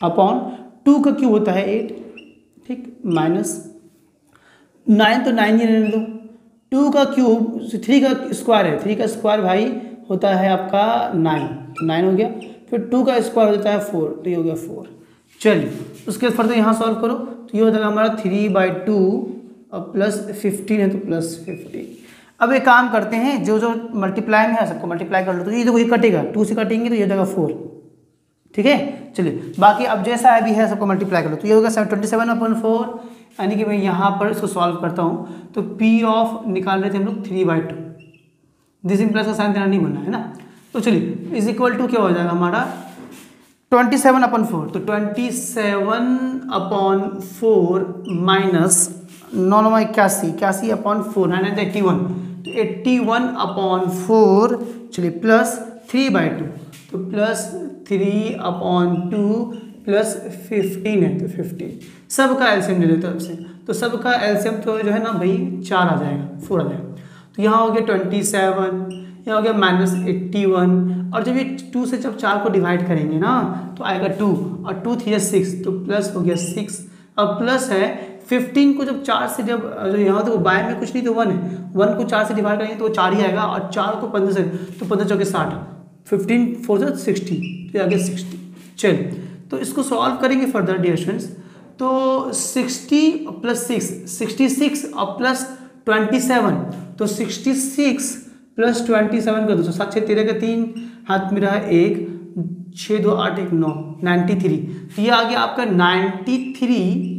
अपॉन टू का क्यूब होता है एट, ठीक, माइनस नाइन तो नाइन ही रहने दो, टू का क्यूब थ्री का स्क्वायर है, थ्री का स्क्वायर भाई होता है आपका नाइन, तो नाइन हो गया, फिर टू का स्क्वायर हो जाता है फोर, तो ये हो गया फोर। चलिए उसके बाद फर्दर यहाँ सॉल्व करो, तो ये हो जाएगा हमारा थ्री बाई टू और प्लस फिफ्टीन है तो प्लस फिफ्टीन। अब एक काम करते हैं, जो जो मल्टीप्लाई में है सबको मल्टीप्लाई कर लो, तो ये देखो ये कटेगा, टू से कटेंगे तो ये हो जाएगा फोर, ठीक है। चलिए बाकी अब जैसा अभी है सबको मल्टीप्लाई कर लो, तो ये होगा seven twenty seven upon four, यानी कि मैं यहाँ पर इसको सॉल्व करता हूँ, तो पी ऑफ निकाल रहे थे हम लोग three by two, this implies का साइन देना नहीं बनना है ना। तो चलिए इज इक्वल टू क्या हो जाएगा हमारा ट्वेंटी सेवन अपॉन फोर, तो twenty seven upon four minus नौ नौ इक्यासी, इक्यासी upon four nine nine eighty one, तो एट्टी वन अपॉन फोर, चलिए प्लस थ्री बाई टू, तो plus three upon two plus fifteen है तो फिफ्टीन, सबका एलसीएम ले लेते हैं आपसे, तो सबका एलसीएम तो जो है ना भाई चार आ जाएगा, फोर आ जाएगा, तो यहाँ हो गया ट्वेंटी सेवन, यहाँ हो गया माइनस एट्टी वन, और जब ये टू से जब चार को डिवाइड करेंगे ना तो आएगा टू, और टू थ्री सिक्स, तो प्लस हो गया सिक्स, अब प्लस है फिफ्टीन को जब चार से जब जो यहाँ तो बाय में कुछ नहीं तो वन है, वन को चार से डिवाइड करेंगे तो वो चार ही आएगा, और चार को पंद्रह से, तो पंद्रह चौके साठ, फिफ्टीन फोर से सिक्सटी, तो आगे सिक्सटी। चलिए तो इसको सॉल्व करेंगे फर्दर डियर स्टूडेंट्स, तो sixty plus six, sixty six और प्लस ट्वेंटी सेवन, तो sixty six plus twenty seven कर दो, सात छः तेरह का तीन, हाथ में रहा एक, छः दो आठ एक नौ, नाइन्टी थ्री, तो ये आ गया आपका ninety three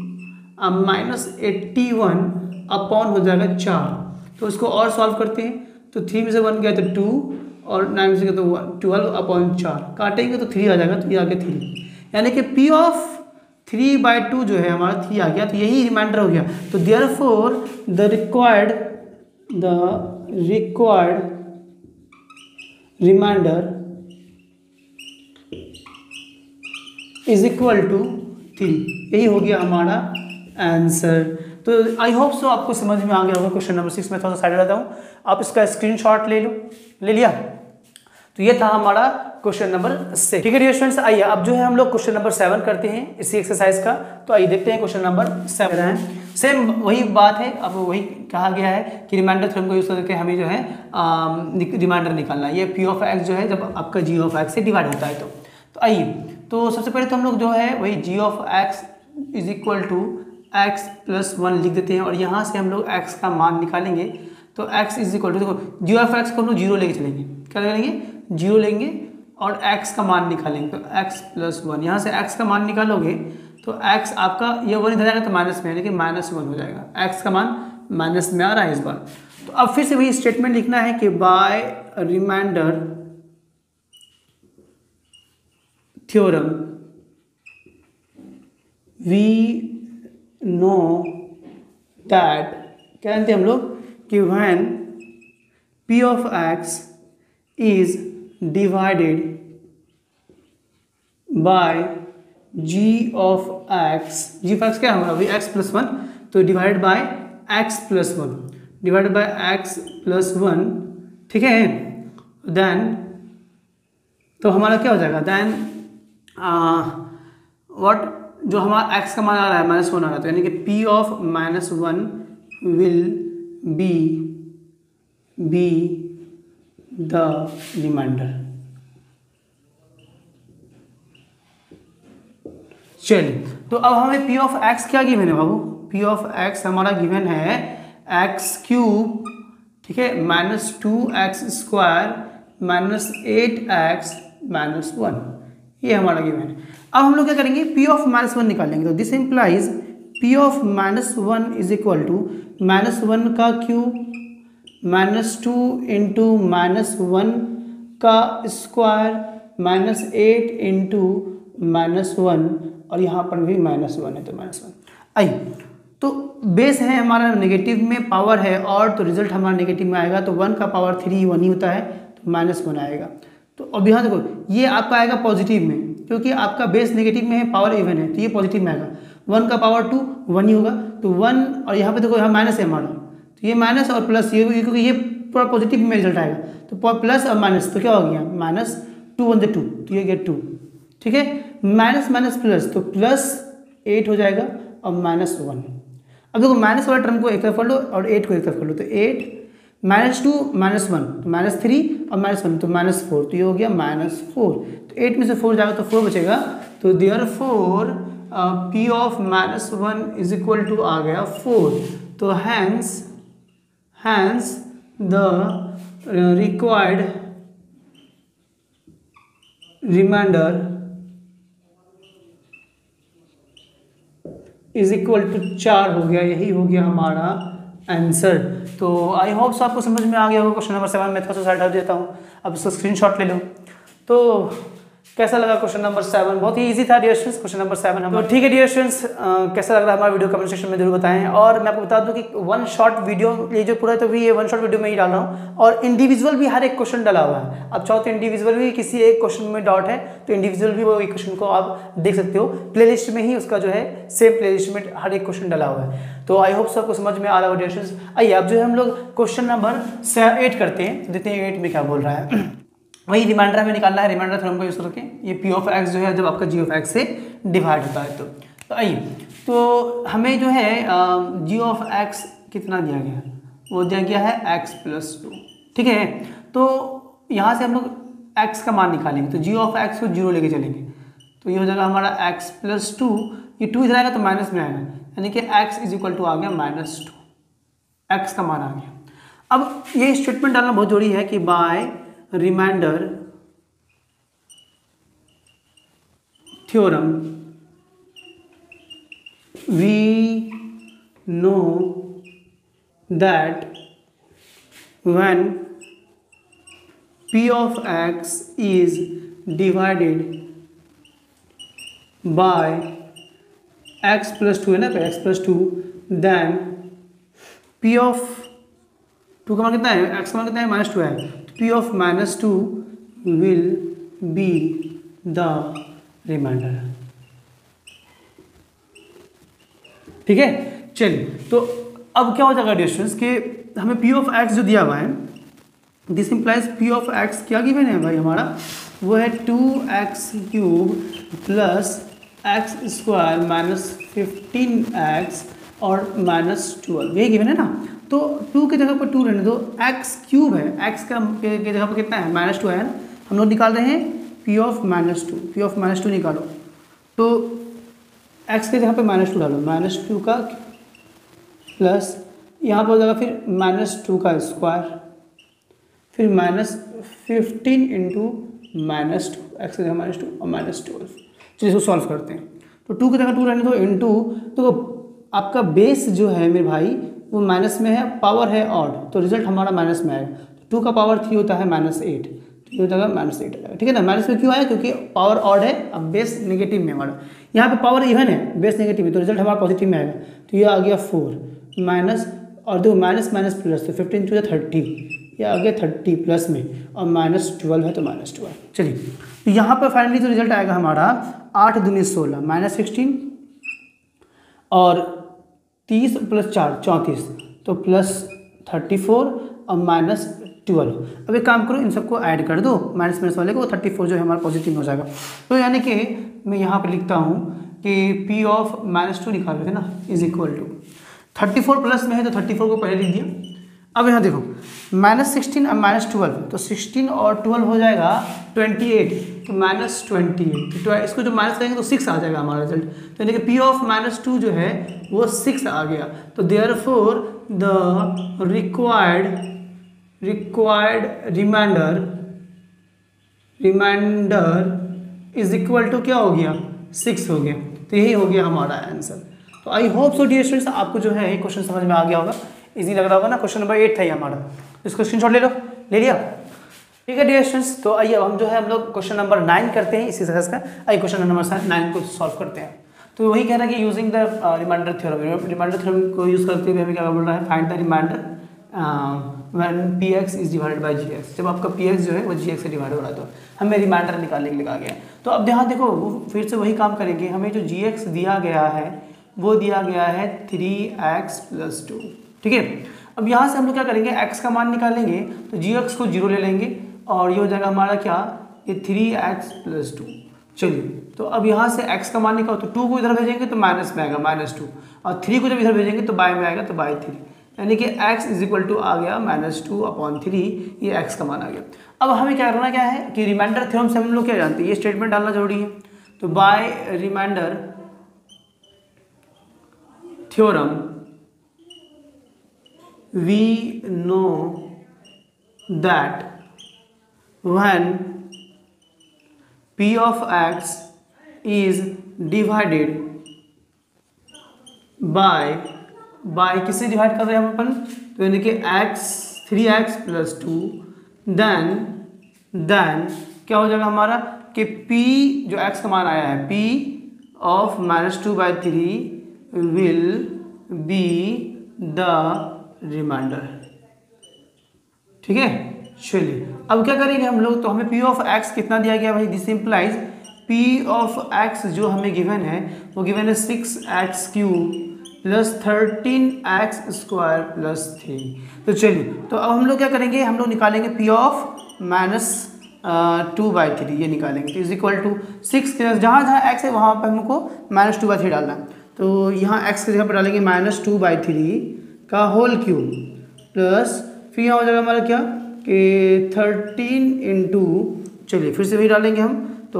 minus eighty one upon हो जाएगा चार, तो इसको और सॉल्व करते हैं, तो थ्री में से वन गया तो टू, और नाइन में से गया तो वन, ट्वेल्व अपॉन चार काटेंगे तो थ्री आ जाएगा, तो ये आ गया थ्री, यानी कि p of three by two जो है हमारा थ्री आ गया, तो यही रिमाइंडर हो गया। तो therefore the required the required remainder is equal to three, यही हो गया हमारा आंसर। तो आई होप सो आपको समझ में आ गया होगा। क्वेश्चन नंबर सिक्स में थोड़ा सा साइड रहता हूँ, आप इसका स्क्रीनशॉट ले लो, ले लिया। तो ये था हमारा क्वेश्चन नंबर सिक्स, ठीक है डियर स्टूडेंट्स। आइए अब जो है हम लोग क्वेश्चन नंबर सेवन करते हैं इसी एक्सरसाइज का। तो आइए देखते हैं क्वेश्चन नंबर सेवन है, सेम वही बात है, अब वही कहा गया है कि रिमाइंडर थ्योरम को यूज करके हमें जो है रिमाइंडर निकालना है। ये पी ऑफ एक्स जो है जब आपका जी ऑफ एक्स से डिवाइड होता है तो तो आइए तो सबसे पहले तो हम लोग जो है वही g of x is equal to x plus one लिख देते हैं, और यहाँ से हम लोग एक्स का मान निकालेंगे। तो एक्स इज इक्वल टू, देखो जी ऑफ एक्स को हम लोग जीरो लेके चलेंगे, क्या करेंगे जीरो लेंगे और x का मान निकालेंगे। तो x प्लस वन, यहाँ से x का मान निकालोगे तो x आपका ये वन इधर आएगा तो माइनस में, यानी कि माइनस वन हो जाएगा, x का मान माइनस में आ रहा है इस बार। तो अब फिर से वही स्टेटमेंट लिखना है कि by remainder theorem we know that, क्या जानते हैं हम लोग कि when p of x is divided by g of x, g of x क्या है हमारा अभी x प्लस वन, तो divided by x plus one, divided by x plus one, ठीक है। देन तो हमारा क्या हो जाएगा, देन व्हाट जो हमारा x का मान आ रहा है माइनस वन आ रहा है, तो यानी कि p of minus one will be be the remainder. चलिए तो अब हमें p ऑफ x क्या गिवन है बाबू, p ऑफ x हमारा गिवन है एक्स क्यूब, ठीक है, minus two x square minus eight x minus one, ये हमारा गिवन है। अब हम लोग क्या करेंगे, p ऑफ माइनस वन निकालेंगे। तो this implies p of minus one is equal to minus one का cube minus two into minus one का square minus eight into minus one, और यहाँ पर भी माइनस वन है तो माइनस वन। आइए तो बेस है हमारा नेगेटिव में, पावर है और, तो रिजल्ट हमारा नेगेटिव में आएगा। तो वन का पावर थ्री वन ही होता है तो माइनस वन आएगा। तो अब यहाँ देखो ये आपका आएगा पॉजिटिव में, क्योंकि आपका बेस नेगेटिव में है, पावर इवन है, तो ये पॉजिटिव में आएगा। वन का पावर टू वन ही होगा, तो वन, और यहाँ पे देखो यहाँ माइनस है हमारा, तो ये माइनस और प्लस, ये क्योंकि ये पूरा पॉजिटिव में रिजल्ट आएगा, तो प्लस और माइनस तो क्या हो गया माइनस, टू वन जो टू, तो ये गया टू, ठीक है। माइनस माइनस प्लस, तो प्लस एट हो जाएगा और माइनस वन। अब देखो माइनस वाला टर्म को एक तरफ कर लो और एट को एक तरफ कर लो, तो eight minus two minus one तो माइनस थ्री और माइनस वन तो माइनस फोर, तो ये हो गया माइनस फोर। तो एट में से फोर जाएगा तो फोर बचेगा, तो there four p of minus one is equal to आ गया फोर। तो hence hence the required remainder is equal to चार हो गया। यही हो गया हमारा आंसर। तो आई होप सो आपको समझ में आ गया होगा क्वेश्चन नंबर सेवन। मैं थोड़ा सा साइड हट देता हूँ, अब इसका स्क्रीनशॉट ले लो। तो कैसा लगा क्वेश्चन नंबर सेवन? बहुत ही इजी था dear students question number seven हम। तो ठीक है डियर स्टूडेंट्स, कैसा लग रहा है हमारा वीडियो कमेंट सेक्शन में जरूर बताएं। और मैं आपको बता दूं कि वन शॉट वीडियो ये जो पूरा तो भी ये वन शॉट वीडियो में ही डाल रहा हूँ, और इंडिविजुअल भी हर एक क्वेश्चन डाला हुआ है। अब चाहो तो इंडिविजुअल भी किसी एक क्वेश्चन में डाउट है तो इंडिविजुअल भी वो एक क्वेश्चन को आप देख सकते हो, प्लेलिस्ट में ही उसका जो है सेम प्लेलिस्ट में हर एक क्वेश्चन डाला हुआ है। तो आई होप सबको समझ में आ रहा होगा डियर स्टूडेंट्स। आइए अब जो है हम लोग क्वेश्चन नंबर एट करते हैं, देखते हैं एट में क्या बोल रहा है। वही रिमाइंडर हमें निकालना है, रिमाइंडर थ्योरम का यूज करके। ये पी ऑफ एक्स जो है जब आपका जी ऑफ एक्स से डिवाइड होता है तो तो आइए, तो हमें जो है जी ऑफ एक्स कितना दिया गया है, वो दिया गया है एक्स प्लस टू। ठीक है, तो यहाँ से हम लोग एक्स का मान निकालेंगे, तो जी ऑफ एक्स को जीरो लेके चलेंगे, तो ये हो जाएगा हमारा एक्स प्लस टू। ये टू इधर आएगा तो माइनस में आएगा, यानी कि एक्स इज इक्वल टू आ गया माइनस टू, एक्स का मान आ गया। अब ये स्टेटमेंट डालना बहुत जरूरी है कि by remainder theorem we know that when p of x is divided by x plus two है ना, x plus two, then p of two का मान कितना है, x का मान कितना है, माइनस टू है, तो p of minus two will be the remainder। ठीक है, चलिए तो अब क्या हो जाएगा डियर स्टूडेंट्स कि हमें p ऑफ x जो दिया हुआ है, this implies p of x क्या गिवन है भाई हमारा, वो है two x cube plus x square minus fifteen x और माइनस ट्वेल्व, यही गिवन है ना। तो टू की जगह पर टू रहने दो, एक्स क्यूब है, एक्स का के, के जगह पर कितना है, माइनस टू है ना। हम लोग निकाल रहे हैं p of minus two, p of minus two निकालो, तो x के जगह पे माइनस टू डालो, माइनस टू का प्लस यहाँ पर हो जाएगा फिर माइनस टू का स्क्वायर, फिर minus fifteen into minus two, x की जगह माइनस टू और माइनस ट्वेल्व। चलिए इसको सॉल्व करते हैं। तो टू की जगह टू रहने दो इंटू, तो आपका बेस जो है मेरे भाई वो माइनस में है, पावर है ऑड, तो रिजल्ट हमारा माइनस में आएगा। टू का पावर थ्री होता है माइनस एट, तो ये हो जाएगा माइनस एट आएगा। ठीक है ना, माइनस में क्यों आया, क्योंकि पावर ऑड है, अब बेस नेगेटिव में हमारा, यहाँ पे पावर इवन है, बेस नेगेटिव है, तो रिजल्ट हमारा पॉजिटिव में आएगा। तो ये आ गया फोर माइनस, और दो माइनस माइनस प्लस, तो फिफ्टीन टू थर्टी, ये आ गया थर्टी प्लस में, और माइनस ट्वेल्व है तो माइनस ट्वेल्व। चलिए तो यहाँ पर फाइनली जो रिजल्ट आएगा हमारा आठ दूनी सोलह, माइनस सिक्सटीन और तीस प्लस चार चौंतीस, तो प्लस थर्टी फोर और माइनस ट्वेल्व। अब एक काम करो, इन सबको ऐड कर दो, माइनस माइनस वाले को, थर्टी फोर जो है हमारा पॉजिटिव हो जाएगा। तो यानी कि मैं यहाँ पर लिखता हूँ कि p ऑफ माइनस टू निकाल रहे थे ना, is equal to thirty four plus में है तो थर्टी फोर को पहले लिख दिया। अब यहाँ देखो माइनस सिक्सटीन और माइनस ट्वेल्व, तो सिक्सटीन और ट्वेल्व हो जाएगा ट्वेंटी एट, तो माइनस ट्वेंटी एट, तो इसको जो माइनस करेंगे तो सिक्स आ जाएगा हमारा रिजल्ट। तो यानी कि p ऑफ माइनस टू जो है वो सिक्स आ गया। तो therefore the required required remainder remainder is equal to क्या हो गया, सिक्स हो गया। तो यही हो गया हमारा आंसर। तो I hope so dear students आपको जो है ये क्वेश्चन समझ में आ गया होगा, इजी लग रहा होगा ना। क्वेश्चन नंबर एट था ये हमारा, इसको स्क्रीनशॉट ले लो, ले लिया। ठीक है डियर स्टूडेंट्स, तो आइए हम जो है हम लोग क्वेश्चन नंबर नाइन करते हैं इसी तरह का। आइए क्वेश्चन नंबर नाइन को सॉल्व करते हैं। तो वही कह रहा है कि using the remainder theorem, remainder theorem को यूज़ करते हुए हमें क्या बोल रहा है, find the remainder when p x is divided by g x. जब आपका पी एक्स जो है वो जी एक्स से डिवाइड हो रहा है तो हमें रिमाइंडर निकालने के लिए कहा गया। तो अब यहाँ देखो वो फिर से वही काम करेंगे, हमें जो जी एक्स दिया गया है वो दिया गया है थ्री एक्स प्लस टू। ठीक है, अब यहाँ से हम लोग क्या करेंगे, x का मान निकालेंगे, तो जी एक्स को जीरो ले लेंगे और ये हो जाएगा हमारा क्या, ये थ्री एक्स प्लस टू। चलिए, तो अब यहाँ से x का मान निकालो, तो टू को इधर भेजेंगे तो माइनस में आएगा माइनस टू, और थ्री को जब इधर भेजेंगे तो बाय में आएगा तो बाय थ्री, यानी कि x इज इक्वल टू आ गया माइनस टू अपॉन थ्री, ये x का मान आ गया। अब हमें क्या करना क्या है कि रिमाइंडर थ्योरम से हम लोग क्या जानते हैं, ये स्टेटमेंट डालना जरूरी है। तो by remainder theorem we know that when p of x is divided by by किससे डिवाइड कर रहे हैं हम अपन, तो यानी कि x three x plus two, then then क्या हो जाएगा हमारा कि p जो x का मान आया है p of minus two by three will be the remainder. ठीक है, चलिए अब क्या करेंगे हम लोग, तो हमें p ऑफ x कितना दिया गया भाई, this implies p of x जो हमें गिवन है वो गिवन है six x cube plus thirteen x square plus three. तो चलिए, तो अब हम लोग क्या करेंगे, हम लोग निकालेंगे p of minus two by three, ये निकालेंगे तो इज इक्वल टू सिक्स, जहाँ जहाँ x है वहाँ पर हमको माइनस टू बाई थ्री डालना है। तो यहाँ x की जगह पर डालेंगे माइनस टू बाई थ्री का होल क्यूब प्लस फिर यहाँ हो जाएगा हमारा क्या कि थर्टीन इंटू, चलिए फिर से वही डालेंगे हम,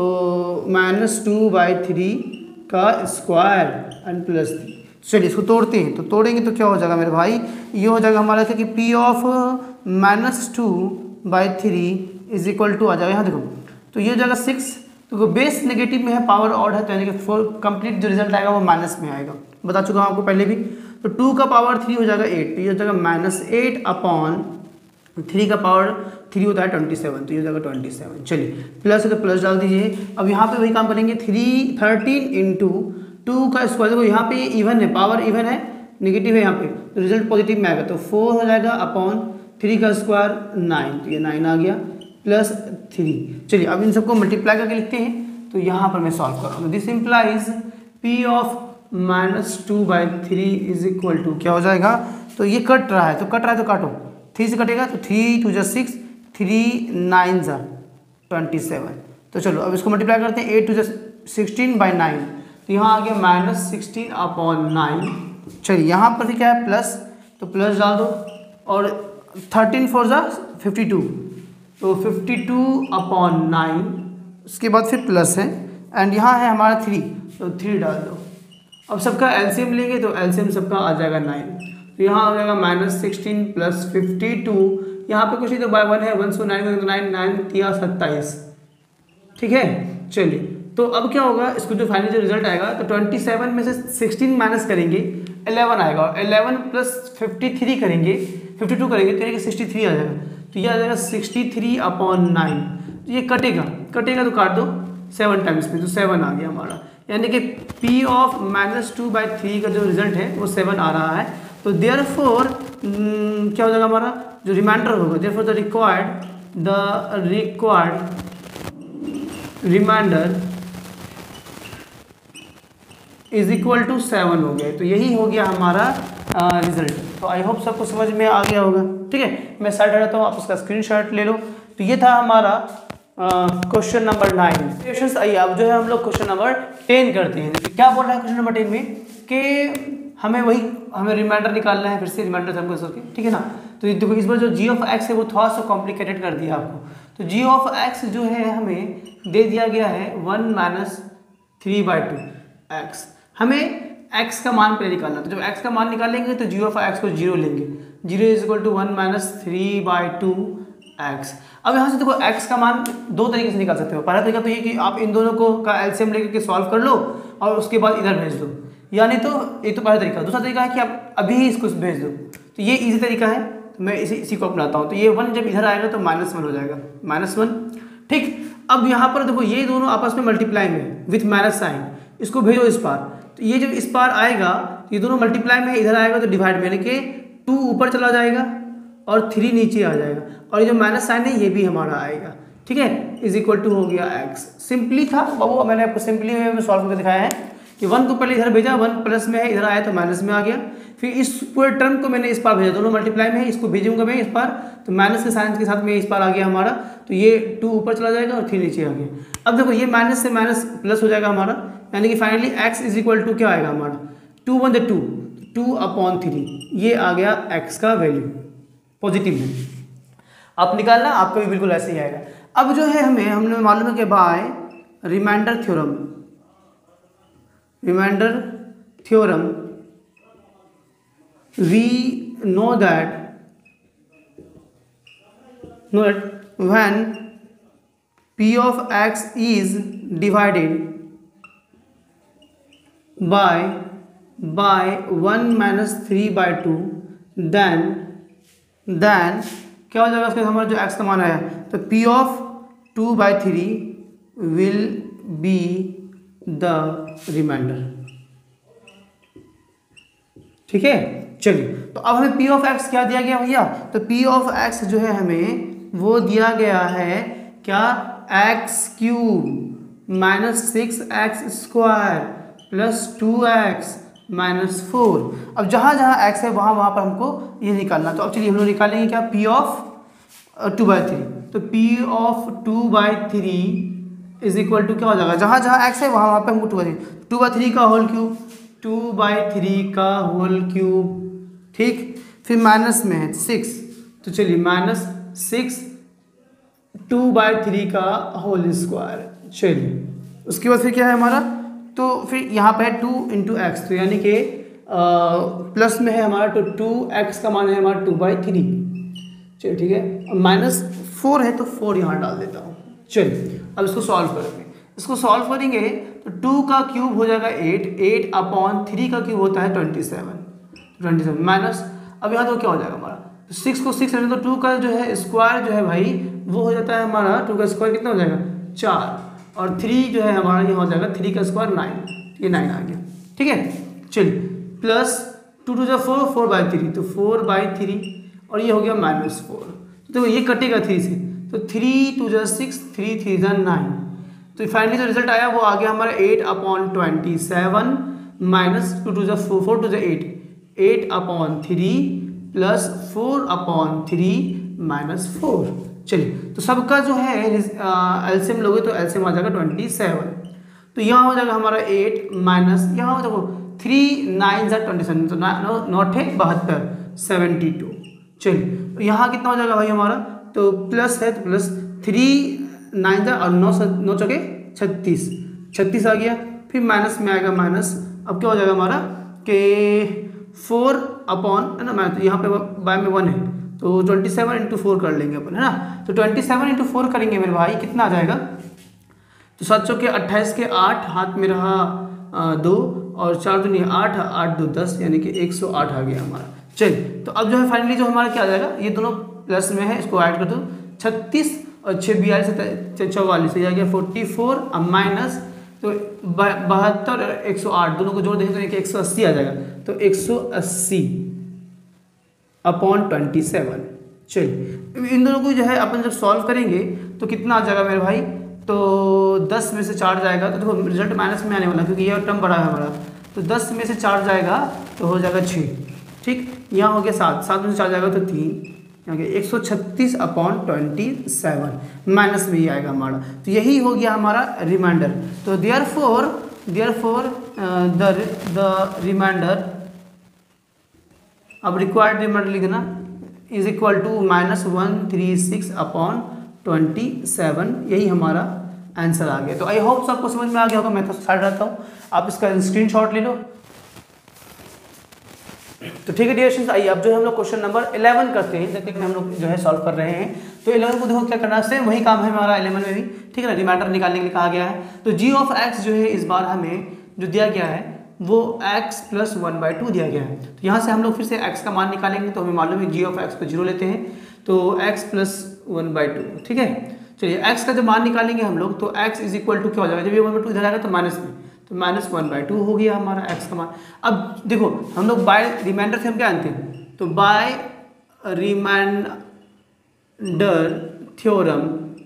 तो माइनस टू बाई थ्री का स्क्वायर एंड प्लस थ्री। चलिए इसको तोड़ते हैं, तो तोड़ेंगे तो क्या हो जाएगा मेरे भाई, ये हो जाएगा हमारा था कि p of minus two by three is equal to आ जाएगा, यहाँ देखो तो ये हो जाएगा सिक्स, तो बेस नेगेटिव में है, पावर ऑड है, तो यानी कि फोर कंप्लीट जो रिजल्ट आएगा वो माइनस में आएगा, बता चुका हूँ आपको पहले भी। तो टू का पावर थ्री हो जाएगा एट, तो ये हो जाएगा माइनस एट अपॉन थ्री का पावर थ्री होता है ट्वेंटी सेवन, तो ये हो जाएगा ट्वेंटी सेवन। चलिए प्लस है तो प्लस डाल दीजिए। अब यहाँ पे वही काम करेंगे, थ्री थर्टीन इंटू टू का स्क्वायर, देखो यहाँ पे इवन है, पावर इवन है, नेगेटिव है यहाँ पे, तो रिजल्ट पॉजिटिव में आएगा, तो फोर हो जाएगा अपॉन थ्री का स्क्वायर नाइन, तो ये नाइन आ गया प्लस थ्री। चलिए अब इन सबको मल्टीप्लाई करके लिखते हैं, तो यहाँ पर मैं सॉल्व कर रहा हूँ। This implies p of minus two by three is equal to क्या हो जाएगा, तो ये कट रहा है, तो कट रहा है तो काटो, थ्री से कटेगा तो थ्री टू जा सिक्स, थ्री नाइन जा ट्वेंटी सेवन। तो चलो अब इसको मल्टीप्लाई करते हैं, एट टू जा सिक्सटीन बाई नाइन, तो यहाँ आ गया माइनस सिक्सटीन अपॉन नाइन। चलिए यहाँ पर क्या है प्लस, तो प्लस डाल दो, और थर्टीन फोर जा फिफ्टी टू, तो फिफ्टी टू अपॉन नाइन, उसके बाद फिर प्लस है, एंड यहाँ है हमारा थ्री, तो थ्री डाल दो। अब सबका एलसीएम लेंगे तो एलसीएम सबका आ जाएगा नाइन, तो यहाँ हो जाएगा minus sixteen plus fifty two, यहाँ पे कुछ नहीं तो बाय वन है, वन सौ नाइन नाइन नाइन तिया सत्ताईस। ठीक है, चलिए तो अब क्या होगा, इसको जो फाइनल जो रिजल्ट आएगा, तो ट्वेंटी सेवन में से सिक्सटीन माइनस करेंगे इलेवन आएगा, और इलेवन प्लस फिफ्टी थ्री करेंगे फिफ्टी टू करेंगे तो ये सिक्सटी थ्री आ जाएगा, तो ये आ जाएगा सिक्सटी थ्री अपॉन नाइन। तो ये कटेगा कटेगा तो काट दो सेवन टाइम्स में, तो सेवन आ गया हमारा, यानी कि p of minus two by three का जो रिजल्ट है वो सेवन आ रहा है। तो देयर फोर क्या हो जाएगा हमारा जो रिमाइंडर होगा, therefore the required the required remainder is equal to seven हो गया। तो यही हो गया हमारा रिजल्ट। तो आई होप सबको समझ में आ गया होगा। ठीक है, मैं साइड हटाता हूँ, आप उसका स्क्रीनशॉट ले लो। तो ये था हमारा क्वेश्चन नंबर नाइन। क्वेश्चन आइए अब जो है हम लोग क्वेश्चन नंबर टेन करते हैं। क्या बोल रहा है क्वेश्चन नंबर टेन में कि हमें वही हमें रिमाइंडर निकालना है, फिर से रिमाइंडर हमको सोच के, ठीक है ना। तो देखो इस बार जो जी ऑफ एक्स है वो थोड़ा सा कॉम्प्लिकेटेड कर दिया आपको। तो जी ऑफ एक्स जो है हमें दे दिया गया है one minus three by two x. हमें एक्स का मान पहले निकालना, तो जब एक्स का मान निकालेंगे तो जी ऑफ एक्स को जीरो लेंगे, zero is equal to one minus three by two x. अब यहाँ से देखो एक्स का मान दो तरीके से निकाल सकते हो। पहला तरीका तो ये कि आप इन दोनों को का एलसीएम लेकर के सॉल्व कर लो और उसके बाद इधर भेज दो, यानी तो ये तो पहला तरीका। दूसरा तरीका है कि आप अभी ही इसको भेज दो, तो ये इजी तरीका है, तो मैं इसी इसी को अपनाता हूँ। तो ये वन जब इधर आएगा तो माइनस वन हो जाएगा, माइनस वन। ठीक, अब यहाँ पर देखो ये दोनों आपस में मल्टीप्लाई में विथ माइनस साइन, इसको भेजो इस पार। तो ये जब इस पार आएगा तो ये दोनों मल्टीप्लाई में, इधर आएगा तो डिवाइड में, यानी कि टू ऊपर चला जाएगा और थ्री नीचे आ जाएगा, और ये जो माइनस साइन है ये भी हमारा आएगा। ठीक है, इज इक्वल टू हो गया एक्स। सिंपली था बाबू, मैंने आपको सिंपली वे में सॉल्व करके दिखाया है कि वन को पहले इधर भेजा, वन प्लस में है, इधर आया तो माइनस में आ गया। फिर इस पूरे टर्म को मैंने इस पार भेजा, दोनों मल्टीप्लाई में है, इसको भेजूंगा मैं इस पार, तो माइनस के साइन के साथ में इस पार आ गया हमारा, तो ये टू ऊपर चला जाएगा और थ्री नीचे आ गया। अब देखो ये माइनस से माइनस प्लस हो जाएगा हमारा, यानी कि finally x is equal to क्या आएगा हमारा, two one the two, two upon three, ये आ गया एक्स का वैल्यू पॉजिटिव में। आप निकालना, आपको भी बिल्कुल ऐसे ही आएगा। अब जो है हमें हमने मालूम है कि by remainder theorem, remainder theorem we know that know that when p of x is divided by by one minus three by two, then then क्या हो जाएगा उसके हमारा जो x का मान आया, तो p of two by three will be the remainder. ठीक है, चलिए तो अब हमें p ऑफ x क्या दिया गया भैया, तो p ऑफ x जो है हमें वो दिया गया है क्या, x cube minus six x square plus two x minus four. अब जहाँ जहाँ x है वहाँ वहाँ पर हमको ये निकालना, तो अब चलिए हम लोग निकालेंगे क्या, p of two by three, तो p of two by three is equal to क्या हो जाएगा, जहाँ जहाँ x है वहाँ वहाँ पे हमको two by three, two by three का whole cube, two by three का होल क्यूब, ठीक, फिर माइनस में है सिक्स, तो चलिए minus six two by three का होल स्क्वायर। चलिए उसके बाद फिर क्या है हमारा, तो फिर यहाँ पे है टू इंटू एक्स, तो यानी कि प्लस में है हमारा, तो टू एक्स का मान है हमारा टू बाई थ्री। चलिए ठीक है, माइनस फोर है तो फोर यहाँ डाल देता हूँ। चलिए अब इसको सॉल्व करेंगे, इसको सॉल्व करेंगे तो टू का क्यूब हो जाएगा एट, एट अपॉन थ्री का क्यूब होता है twenty seven, twenty seven minus, अब यहाँ तो क्या हो जाएगा हमारा, तो सिक्स को सिक्स रहने तो टू का जो है स्क्वायर जो है भाई वो हो जाता है हमारा, टू का स्क्वायर कितना हो जाएगा चार, और थ्री जो है हमारा ये हो जाएगा थ्री का स्क्वायर नाइन, ये नाइन आ गया। ठीक है, चलिए प्लस टू टू जो फोर, फोर बाई थ्री, तो फोर बाई थ्री, और ये हो गया माइनस फोर, तो ये कटेगा थ्री से, तो थ्री टू जो सिक्स, थ्री थ्री जो नाइन, तो फाइनली जो रिजल्ट आया वो आ गया हमारा eight upon twenty seven minus two two जो फोर, फोर टू जो eight, eight upon three plus four upon three minus four. चलिए तो सबका जो है एलसीएम लोगे तो एलसीएम आ जाएगा ट्वेंटी सेवन, तो यहाँ हो जाएगा हमारा एट माइनस, यहाँ देखो थ्री नाइन जा ट्वेंटी सेवन, तो नॉट है बहत्तर, सेवेंटी टू। चलिए तो यहाँ कितना हो जाएगा भाई हमारा, तो प्लस है तो प्लस थ्री नाइन जा और नौ नौ चौके छत्तीस, छत्तीस आ गया, फिर माइनस में आएगा माइनस, अब क्या हो जाएगा हमारा कि फोर अपॉन है ना, मैं यहाँ पे बाय में वन है तो ट्वेंटी सेवन इंटू फोर कर लेंगे अपन, है ना, तो ट्वेंटी सेवन इंटू फोर करेंगे मेरे भाई, कितना आ जाएगा, तो सात चौके अट्ठाईस के आठ, हाथ में रहा आ, दो, और चार दूनी आठ, आठ दो दस, यानी कि एक सौ आठ आ गया हमारा। चलिए तो अब जो है फाइनली जो हमारा क्या आ जाएगा, ये दोनों प्लस में है, इसको ऐड कर दो, छत्तीस और छः बयालीस चौवालीस, ये आ गया फोर्टी फोर, अब माइनस तो बहत्तर और एक सौ आठ दोनों को जोड़ देंगे तो एक सौ अस्सी आ जाएगा, तो एक सौ अस्सी अपॉन ट्वेंटी सेवन। चलिए इन दोनों को जो है अपन जब सॉल्व करेंगे तो कितना आ जाएगा मेरे भाई, तो दस में से चार जाएगा, तो देखो रिजल्ट माइनस में आने वाला क्योंकि ये टर्म बड़ा है हमारा, तो दस में से चार जाएगा तो हो जाएगा छः, ठीक, यहाँ हो गया सात, सात में से चार जाएगा तो तीन, यहाँ गया एक सौ छत्तीस अपॉन ट्वेंटी सेवन, माइनस में ही आएगा हमारा, तो यही हो गया हमारा रिमाइंडर। तो there four therefore the the remainder, अब रिक्वायर्ड रिमाइंडर लिखना, is equal to minus one three six upon twenty seven, यही हमारा आंसर आ गया। तो आई होप सबको समझ में आ गया होगा, मैं तो साइड रहता हूँ, आप इसका स्क्रीनशॉट ले लो। तो ठीक है डियर स्टूडेंट्स, आइए अब जो है हम लोग क्वेश्चन नंबर इलेवन करते हैं, देखते हैं हम लोग जो है सॉल्व कर रहे हैं। तो इलेवन को देखो क्या करना है, सेम वही काम है हमारा इलेवन में भी, ठीक है ना, रिमाइंडर निकालने के लिए कहा गया है। तो जी ऑफ एक्स जो है इस बार हमें जो दिया गया है वो x plus one by two दिया गया है, तो यहाँ से हम लोग फिर से x का मान निकालेंगे, तो हमें मालूम है जी ऑफ x को जीरो लेते हैं, तो x plus one by two, ठीक है। चलिए x का जब मान निकालेंगे हम लोग तो x इज इक्वल टू क्या हो जाएगा, जब ये वन बाई टू इधर आएगा तो माइनस में, तो माइनस वन बाई टू हो गया हमारा x का मान। अब देखो हम लोग बाय रिमाइंडर से हम क्या जानते हैं, तो by remainder theorem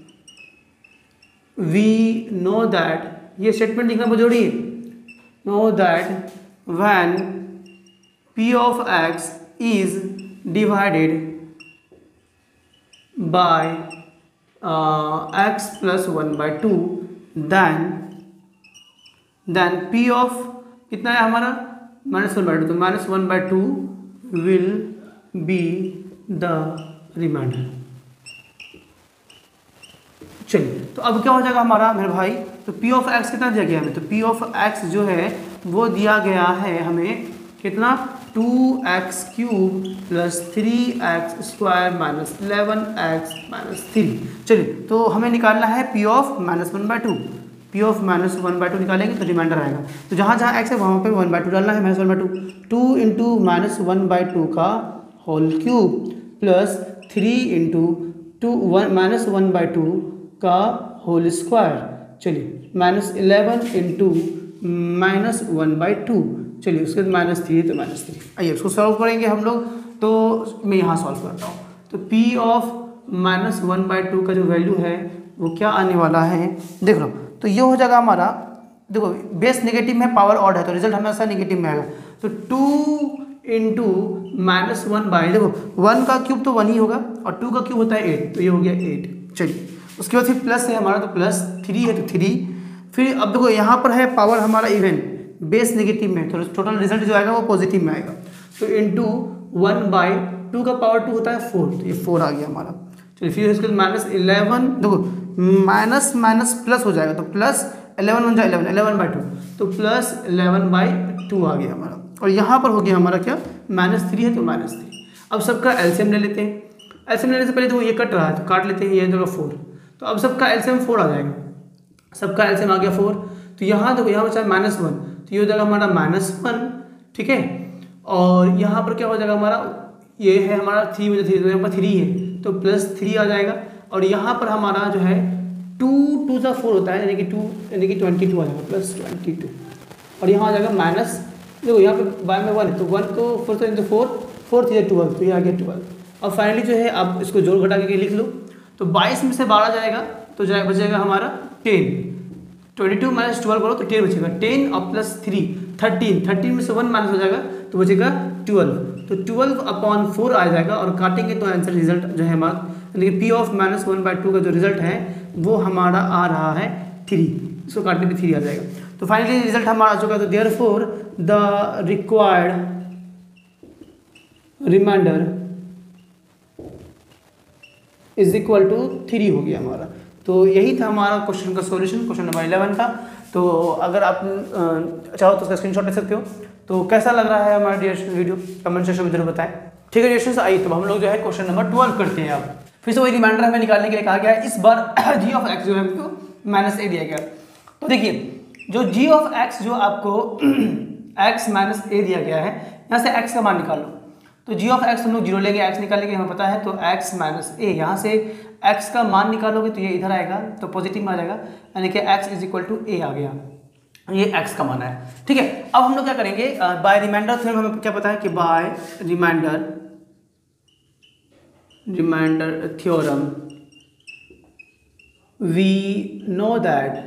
we know that, ये स्टेटमेंट लिखना बहुत जरूरी है, know that when p of x is divided by x plus one by two, then then p of कितना है हमारा माइनस वन बाई टू, तो minus one by two will be the remainder. चलिए तो अब क्या हो जाएगा हमारा मेरे भाई, तो पी ऑफ एक्स कितना दिया गया हमें, तो पी ऑफ एक्स जो है वो दिया गया है हमें कितना, two x cube plus three x square minus eleven x minus three. चलिए तो हमें निकालना है p of minus one by two, p of minus one by two निकालेंगे तो रिमाइंडर आएगा, तो जहाँ जहाँ एक्स है वहाँ पे वन बाई टू डालना है, minus one by two, two into minus one by two का whole cube plus three into two one minus one by two का होल स्क्वायर, चलिए minus eleven into minus one by two, चलिए उसके बाद minus three तो minus three. आइए उसको solve करेंगे हम लोग, तो मैं यहाँ सॉल्व करता हूँ। तो P of minus one by two का जो वैल्यू है वो क्या आने वाला है, देख लो, तो ये हो जाएगा हमारा, देखो बेस नेगेटिव में पावर ऑड है तो रिजल्ट हमेशा नेगेटिव में आएगा, तो two into minus one by, देखो वन का क्यूब तो वन ही होगा और टू का क्यूब होता है एट, तो ये हो गया एट। चलिए उसके बाद फिर प्लस है हमारा, तो प्लस थ्री है तो थ्री, फिर अब देखो यहाँ पर है पावर हमारा इवन बेस नेगेटिव में, तो टोटल रिजल्ट जो आएगा वो पॉजिटिव में आएगा, तो इंटू वन बाई टू का पावर टू होता है फोर, तो ये फोर आ गया हमारा। चलिए फिर इसके बाद माइनस इलेवन, देखो माइनस माइनस प्लस हो जाएगा, तो प्लस इलेवन बन जाए इलेवन इलेवन बाई टू, तो प्लस इलेवन बाई टू आ गया हमारा, और यहाँ पर हो गया हमारा क्या, माइनस थ्री है तो माइनस थ्री। अब सबका एलसीएम ले लेते हैं, एलसीएम लेने से पहले तो ये कट रहा है तो काट लेते हैं, ये जगह फोर, तो अब सबका एलसीएम फोर आ जाएगा, सबका एलसीएम आ गया फोर, तो यहाँ देखो यहाँ बचा माइनस वन, तो ये हो जाएगा हमारा माइनस वन, ठीक है, और यहाँ पर क्या हो जाएगा हमारा, ये है हमारा थ्री में थ्री, तो यहाँ पर थ्री है तो प्लस थ्री आ जाएगा, और यहाँ पर हमारा जो है टू टू सा फोर होता है, यानी कि टू यानी कि ट्वेंटी टू आ जाएगा, प्लस ट्वेंटी टू, और यहाँ आ जाएगा माइनस, देखो यहाँ पे बाय में वन है तो वन को फोर से into four, four three twelve, तो ये आ गया ट्वेल्व। और फाइनली जो है आप इसको जोड़ घटा के लिख लो, तो बाईस में से बारह जाएगा तो जाए बचेगा हमारा ten, twenty two minus twelve करो तो टेन बचेगा, टेन और प्लस थ्री थर्टीन, थर्टीन में से वन माइनस हो जाएगा तो बचेगा ट्वेल्व, तो ट्वेल्व अपॉन फोर आ जाएगा, और काटेंगे तो आंसर रिजल्ट जो है हमारा, यानी कि p of minus one by two का जो रिजल्ट है वो हमारा आ रहा है थ्री, इसको काटने पे थ्री आ जाएगा। तो फाइनली रिजल्ट हमारा आ चुका है, तो therefore the required remainder is equal to three हो गया हमारा। तो यही था हमारा क्वेश्चन का सॉल्यूशन, क्वेश्चन नंबर इलेवन का। तो अगर आप चाहो तो उसका स्क्रीनशॉट ले सकते हो। तो कैसा लग रहा है हमारा डियर वीडियो, कमेंट सेक्शन में जरूर बताएं। ठीक है डियर, आइए तो हम लोग जो है क्वेश्चन नंबर ट्वेल्व करते हैं। अब फिर से वही रिमाइंडर हमें निकालने के लिए कहा गया है, इस बार जी ऑफ एक्स जो है हमको माइनस ए दिया गया। तो देखिए जो जी ऑफ एक्स जो आपको एक्स माइनस ए दिया गया है, यहाँ से एक्स का मान निकाल लो। तो जी ऑफ एक्स हम लोग जीरो लेंगे, एक्स निकालेंगे हमें पता है, तो एक्स माइनस ए, यहाँ से एक्स का मान निकालोगे तो ये इधर आएगा तो पॉजिटिव में आ जाएगा, यानी कि x is equal to a आ गया, ये एक्स का मान है। ठीक है, अब हम लोग क्या करेंगे, बाय रिमाइंडर थ्योरम हमें क्या पता है कि by remainder remainder theorem we know that,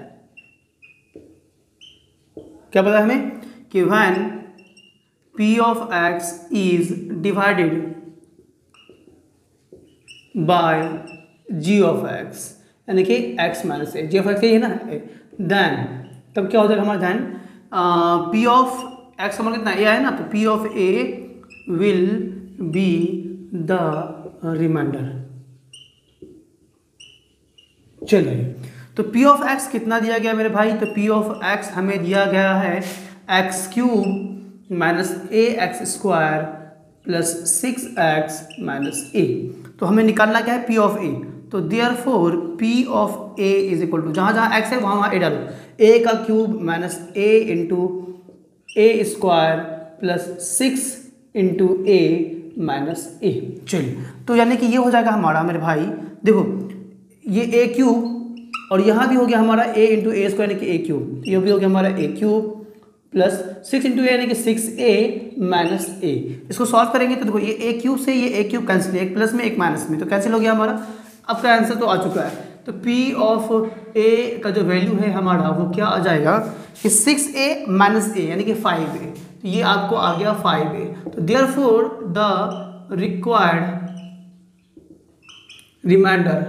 क्या पता है हमें कि when P of x is divided by g of x, यानी कि x minus a, g of x ये है ना, देन तब क्या हो जाएगा हमारा, देन P of x हमारा कितना ए है ना, तो P of a will be the remainder। चलिए तो P of x कितना दिया गया मेरे भाई, तो P of x हमें दिया गया है x cube minus a x square plus six x minus a. तो हमें निकालना क्या है, P ऑफ ए। तो therefore P of a is equal to, जहाँ जहाँ x है वहाँ वहाँ ए डालो, ए का cube minus a into a square plus six into a minus a. चलिए तो यानी कि ये हो जाएगा हमारा मेरे भाई, देखो ये ए क्यूब और यहाँ भी हो गया हमारा ए इंटू ए स्क्वायर यानी कि ए क्यूब, ये भी हो गया हमारा a cube plus six into a यानी कि सिक्स ए माइनस ए। इसको सॉल्व करेंगे तो देखो ये ए क्यूब से ये ए क्यूब कैंसिल, एक प्लस में एक माइनस में, तो कैंसिल हो गया हमारा। अब का आंसर तो आ चुका है, तो P ऑफ ए का जो वैल्यू है हमारा वो क्या आ जाएगा कि सिक्स ए माइनस ए यानी कि फाइव ए। तो ये आपको आ गया फाइव ए। तो therefore the required remainder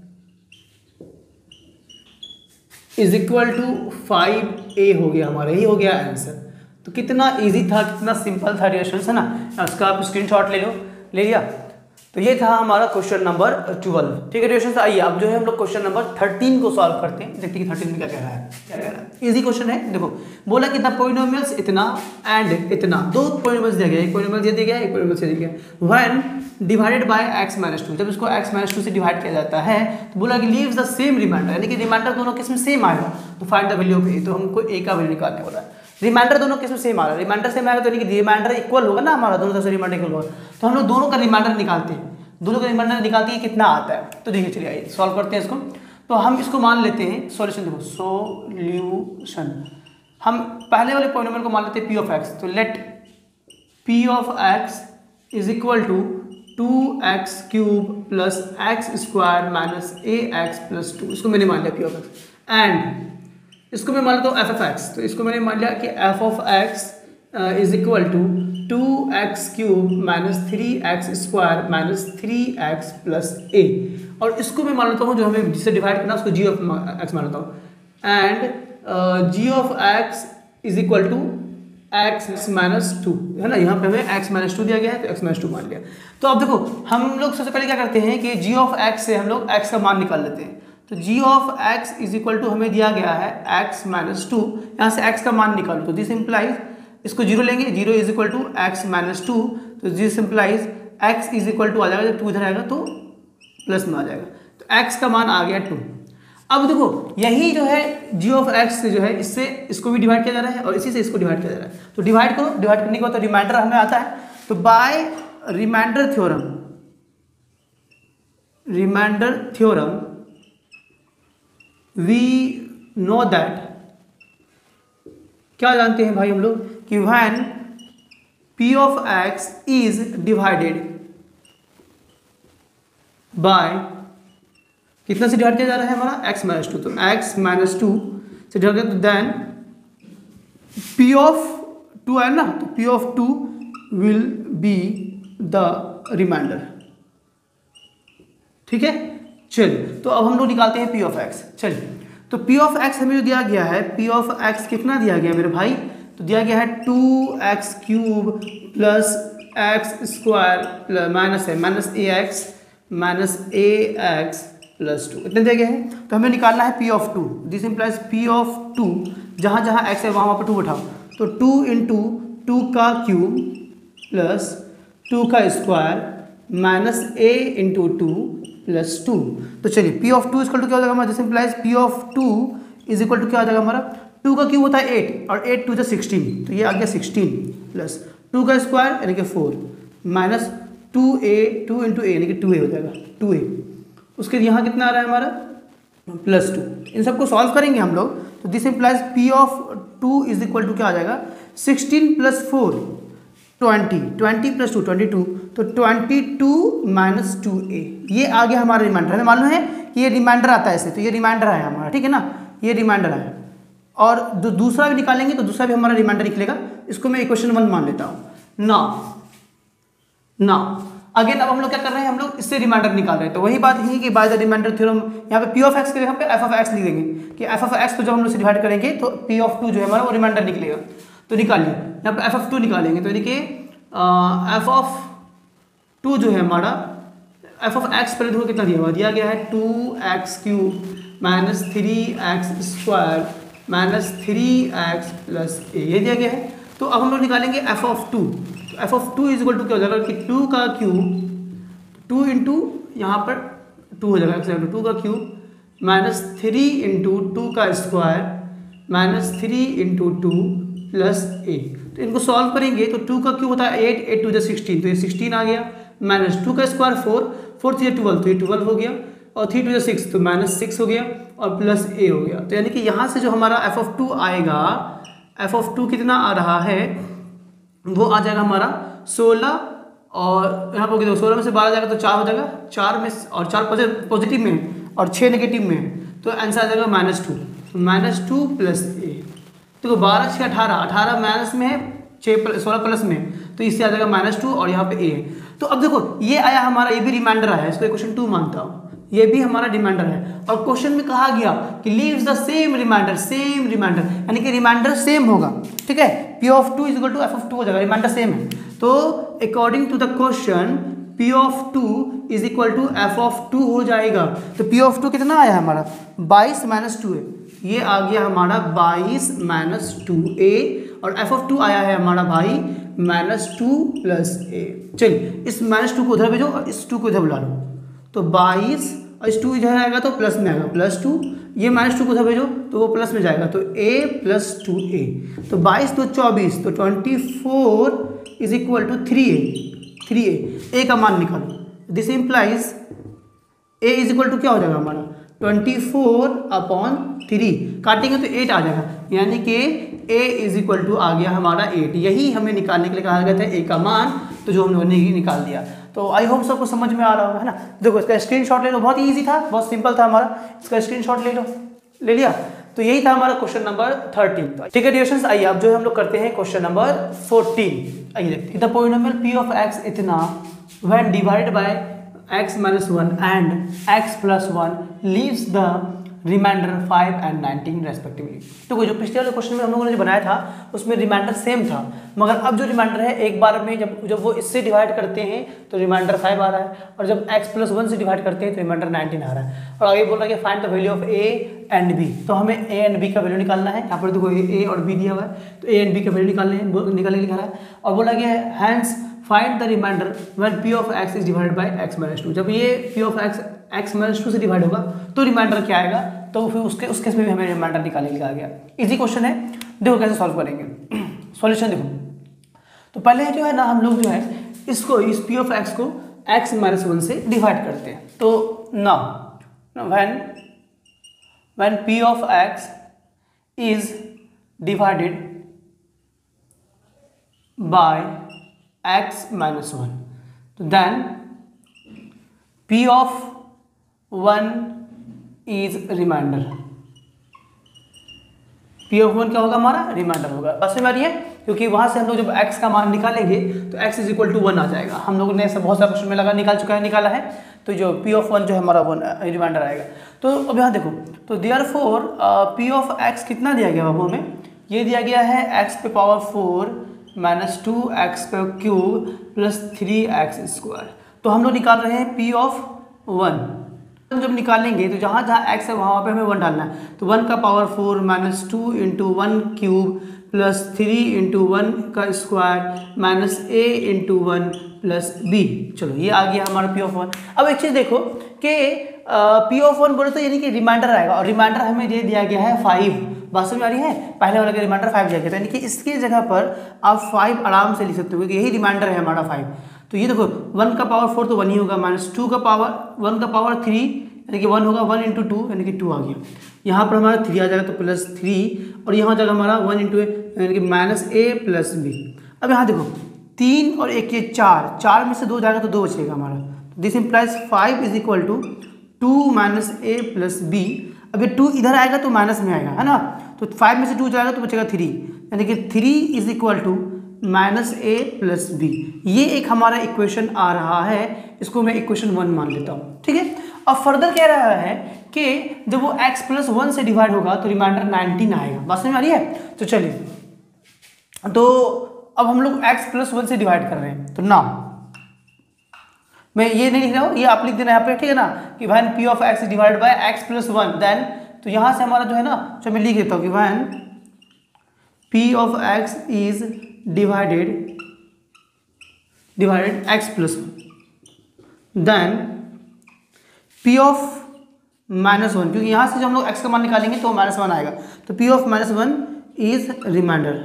is equal to five a हो गया हमारा, यही हो गया आंसर। तो कितना इजी था, कितना सिंपल था रिएक्शन है ना। उसका आप स्क्रीनशॉट ले लो, ले लिया। तो ये था हमारा क्वेश्चन नंबर ट्वेल्व। ठीक है रिएक्शन, आइए अब जो है हम लोग क्वेश्चन नंबर थर्टीन को सॉल्व करते हैं। देखते हैं कि थर्टीन में क्या कह रहा है। क्या कह रहा है, इजी क्वेश्चन है। देखो बोला कि द पॉलिनोमियल्स इतना एंड इतना, दो पॉलिनोमियल्स दिया गया, एक पॉलिनोमियल दिया गया, एक पॉलिनोमियल दिया गया। When divided by x minus two, जब इसको x माइनस टू से डिवाइड किया जाता है तो बोला कि लीव्स द सेम रिमाइंडर, यानी कि रिमाइंडर दोनों किस में सेम आएगा। तो find the value of a, तो हमको a का वैल्यू निकालने वाला है। रिमाइंडर दोनों किस में सेम आ रहा है, रिमाइंडर सेम आएगा तो यानी कि रिमाइंडर इक्वल होगा ना हमारा, दोनों तरफ से रिमाइंडर इक्वल होगा। तो हम लोग दोनों का रिमाइंडर निकालते हैं, दोनों का रिमाइंडर निकालते हैं कितना आता है। तो देखिए चलिए आइए सॉल्व करते हैं इसको। तो हम इसको मान लेते हैं सॉल्यूशन, देखो सॉल्यूशन हम पहले वाले पॉलिनोमियल को मान लेते हैं p ऑफ x। तो let p of x is equal to two x cube plus x square minus a x plus two, इसको मैंने मान लिया p ऑफ x। एंड इसको मैं मान लेता हूँ f ऑफ x, तो इसको मैंने मान लिया कि f of x is equal to two x cube minus three x square minus three x plus a, और इसको मैं मान लेता हूँ जो हमें जिससे डिवाइड करना उसको g ऑफ x मान लेता हूँ। And g of x is equal to x minus two, है ना, यहाँ पे हमें x माइनस टू दिया गया है तो x माइनस टू मान लिया। तो अब देखो हम लोग सबसे पहले क्या करते हैं कि g ऑफ x से हम लोग x का मान निकाल लेते हैं। तो g of x is equal to हमें दिया गया है x माइनस टू, यहाँ से x का मान निकालो। तो दिस इम्प्लाइज, इसको जीरो लेंगे, zero is equal to x minus two, तो this implies x is equal to आ जाएगा, जब टू इधर आएगा तो प्लस में आ जाएगा। तो x का मान आ गया टू। अब देखो यही जो है g ऑफ x से जो है इससे इसको भी डिवाइड किया जा रहा है और इसी से इसको डिवाइड किया जा रहा है। तो डिवाइड करो, डिवाइड करने के बाद तो रिमाइंडर हमें आता है। तो by remainder theorem, remainder theorem we know that, क्या जानते हैं भाई हम लोग कि when p of x is divided by, कितना से डिवाइड किया जा रहा है हमारा x माइनस टू, तो x माइनस टू से डिवाइड किया तो देन p ऑफ टू है ना, तो p of two will be the remainder. ठीक है, चलिए तो अब हम लोग निकालते हैं p ऑफ x। चलिए तो p ऑफ x हमें जो दिया गया है, p ऑफ x कितना दिया गया मेरे भाई, तो दिया गया है two x cube plus x square minus है minus a x minus a x plus two, इतने दिया गया है। तो हमें निकालना है p of two, this implies p of two, जहाँ जहाँ x है वहाँ वहाँ पर टू उठाओ, तो टू इंटू टू का क्यूब प्लस टू का square minus a into two plus two. तो चलिए p of two equal to क्या हो जाएगा हमारा, this implies p of two is equal to क्या हो जाएगा हमारा, टू का क्यूब होता है एट और एट टू जो सिक्सटीन, तो ये आ गया सिक्सटीन प्लस टू का स्क्वायर यानी कि four minus two a, two into a यानी कि टू ए हो जाएगा, टू ए। उसके यहाँ कितना आ रहा है हमारा प्लस टू। इन सबको सॉल्व करेंगे हम लोग, तो this implies p of two is equal to क्या आ जाएगा, sixteen plus four twenty, twenty plus two twenty two, तो twenty two minus two a, ये आ गया हमारा रिमाइंडर। हमें मालूम है कि ये रिमाइंडर आता है इससे, तो ये रिमाइंडर है हमारा, ठीक है ना, ये रिमाइंडर है। और जो दूसरा भी निकालेंगे तो दूसरा भी हमारा रिमाइंडर निकलेगा। इसको मैं इक्वेशन वन मान लेता हूँ। ना ना अगेन अब हम लोग क्या कर रहे हैं, हम लोग इससे रिमाइंडर निकाल रहे हैं। तो वही बात है कि बाय द रिमाइंडर थ्योरम यहाँ पे p ऑफ x के जगह पे f ऑफ x लिख देंगे कि f ऑफ x को जब हम लोग से डिवाइड करेंगे तो p ऑफ टू जो है हमारा वो रिमाइंडर निकलेगा। तो निकालिए यहाँ पे f ऑफ टू निकालेंगे, तो यानी कि f ऑफ टू जो है हमारा, f ऑफ x पहले देखो कितना दिया हुआ, दिया गया है two x cube minus three x square minus three x plus a, ये दिया गया है। तो अब हम लोग निकालेंगे f ऑफ टू, तो f of two is equal to क्या हो जाएगा कि टू का क्यूब, टू इंटू यहाँ पर टू हो जाएगा, टू का cube minus three into two का square minus three into two plus a. तो इनको सॉल्व करेंगे तो टू का क्यूब होता है एट, एट टू जो सिक्सटीन, तो ये सिक्सटीन आ गया, माइनस टू का square four, four three twelve, तो ये ट्वेल्व हो गया, और थ्री टू जो सिक्स, तो माइनस सिक्स हो गया और प्लस ए हो गया। तो यानी कि यहाँ से जो हमारा एफ ऑफ टू आएगा, एफ ऑफ टू कितना आ रहा है, वो आ जाएगा हमारा सोलह, और यहाँ पर देखो सोलह में से बारह जाएगा तो चार हो जाएगा, चार में और चार पॉजिटिव में और छः नेगेटिव में, तो आंसर आ जाएगा minus two, minus two plus a. देखो बारह छः अठारह, अठारह माइनस में है, छः प्लस सोलह प्लस में, तो इससे आ जाएगा माइनस टू और यहाँ पे ए है। तो अब देखो ये आया हमारा, ये भी रिमाइंडर आया, इसको क्वेश्चन टू मानता हूँ, ये भी हमारा रिमाइंडर है। और क्वेश्चन में कहा गया कि leaves the same remainder, same remainder यानी कि रिमाइंडर सेम होगा, ठीक है। P of two is equal to F of two हो जाएगा, रिमाइंडर सेम है। तो according to the question p of two is equal to F of two हो जाएगा। तो पी ऑफ टू कितना आया हमारा, बाईस माइनस टू है, ये आ गया हमारा बाईस माइनस टू ए, और एफ ऑफ टू आया है हमारा भाई माइनस टू प्लस ए। चलिए इस माइनस टू को उधर भेजो और इस टू को इधर बुला लो, तो बाईस और इस टू इधर आएगा तो प्लस में आएगा प्लस टू, ये माइनस टू को उधर भेजो तो वो प्लस में जाएगा, तो a प्लस टू ए, तो बाईस तो चौबीस, तो twenty four is equal to three a, three a a का मान निकालो। This implies a is equal to क्या हो जाएगा हमारा ट्वेंटी फोर अपॉन थ्री, काटेंगे तो एट आ जाएगा, यानी कि a इज इक्वल टू आ गया हमारा एट। यही हमें निकालने के लिए कहा गया था a का मान, तो जो हम लोगों ने निकाल दिया। तो आई होप सबको समझ में आ रहा होगा, है ना। देखो इसका स्क्रीनशॉट ले लो, बहुत इजी था, बहुत सिंपल था हमारा, इसका स्क्रीनशॉट ले लो, ले लिया। तो यही था हमारा क्वेश्चन नंबर थर्टीन। ठीक है डियर्स, आइए अब जो है हम लोग करते हैं क्वेश्चन नंबर फोर्टीन। आइए देखते हैं। The polynomial p of x इतना when divided by x minus one and x plus one leaves the remainder five and nineteen respectively. तो जो पिछले वाले क्वेश्चन में हम लोगों ने जो बनाया था उसमें रिमाइंडर सेम था, मगर अब जो रिमाइंडर है एक बार में जब जब वो इससे डिवाइड करते हैं तो रिमाइंडर फाइव आ रहा है, और जब x प्लस वन से डिवाइड करते हैं तो रिमाइंडर नाइनटीन आ रहा है। और आगे बोल रहा है कि find the value of a and b, तो हमें a एंड b का वैल्यू निकालना है। यहाँ पर देखो a और b दिया हुआ है, तो a एंड b का वैल्यू निकालने हैं, निकालने लिखा रहा है। और बोला गया है hence find the remainder when p of x is divided by x minus two. जब ये p of x x minus two से डिवाइड होगा तो रिमाइंडर क्या आएगा, तो फिर उसके उस केस में भी हमें रिमाइंडर निकालने के लिए कहा गया। इजी क्वेश्चन है, देखो कैसे सॉल्व करेंगे। सॉल्यूशन देखो, तो पहले जो है ना हम लोग जो है इसको इस p ऑफ x को x माइनस वन से डिवाइड करते हैं। तो now when when p of x is divided by x minus one, तो then p of one is remainder, p of one क्या होगा हमारा रिमाइंडर होगा। बस में आ रही है, क्योंकि वहां से हम लोग जब x का मान निकालेंगे तो x is equal to one आ जाएगा। हम लोगों ने ऐसा बहुत सारा क्वेश्चन में लगा निकाल चुका है, निकाला है, तो जो p ऑफ वन जो है हमारा वन रिमाइंडर आएगा। तो अब यहाँ देखो, तो देयरफॉर p ऑफ x कितना दिया गया बाबू हमें, ये दिया गया है x पे power four minus two x पे cube plus three x square. तो हम लोग निकाल रहे हैं p ऑफ वन। जब निकालेंगे तो जहाँ जहाँ x है वहाँ पे हमें वन डालना है, तो वन का power four minus two into one cube plus three into one का square minus a into one plus b. चलो ये आ गया हमारा p ऑफ वन। अब एक चीज़ देखो कि p ऑफ वन बोले तो यानी कि रिमाइंडर आएगा, और रिमाइंडर हमें ये दिया गया है फाइव। बात समझ आ रही है, पहले वाला का रिमाइंडर फाइव दिया गया था, यानी कि इसकी जगह पर आप फाइव आराम से लिख सकते हो, क्योंकि यही रिमाइंडर है हमारा फाइव। तो ये देखो वन का पावर फोर तो वन ही होगा, माइनस टू का पावर वन का पावर थ्री यानी कि वन होगा, वन इंटू टू यानी कि टू आ गया। यहाँ पर हमारा थ्री आ जाएगा तो प्लस थ्री, और यहाँ जाएगा हमारा वन इंटू ए यानी कि माइनस ए प्लस बी। अब यहाँ देखो तीन और एक ये चार, चार में से दो जाएगा तो दो बचेगा हमारा। This implies five is equal to two minus a plus b. अब ये टू इधर आएगा तो माइनस में आएगा, है ना, तो फाइव में से टू जाएगा तो बचेगा थ्री, यानी कि three is equal to minus a plus b. ये एक हमारा इक्वेशन आ रहा है, इसको मैं इक्वेशन वन मान लेता हूँ, ठीक है। अब फर्दर कह रहा है कि जब वो x प्लस वन से डिवाइड होगा तो रिमाइंडर नाइनटीन आएगा। बात समझ में आ रही है, तो चलिए, तो अब हम लोग x प्लस वन से डिवाइड कर रहे हैं, तो ना मैं ये नहीं लिख रहा हूँ, ये आप लिख देना यहाँ पे, ठीक है ना, कि when p of x divide by x plus one, then तो यहाँ से हमारा जो है ना, चलो मैं लिख देता हूँ कि when p of x is divided divided x plus one, then p of minus one, क्योंकि यहाँ से जब हम लोग x का मान निकालेंगे तो माइनस वन आएगा, तो p of minus one is remainder.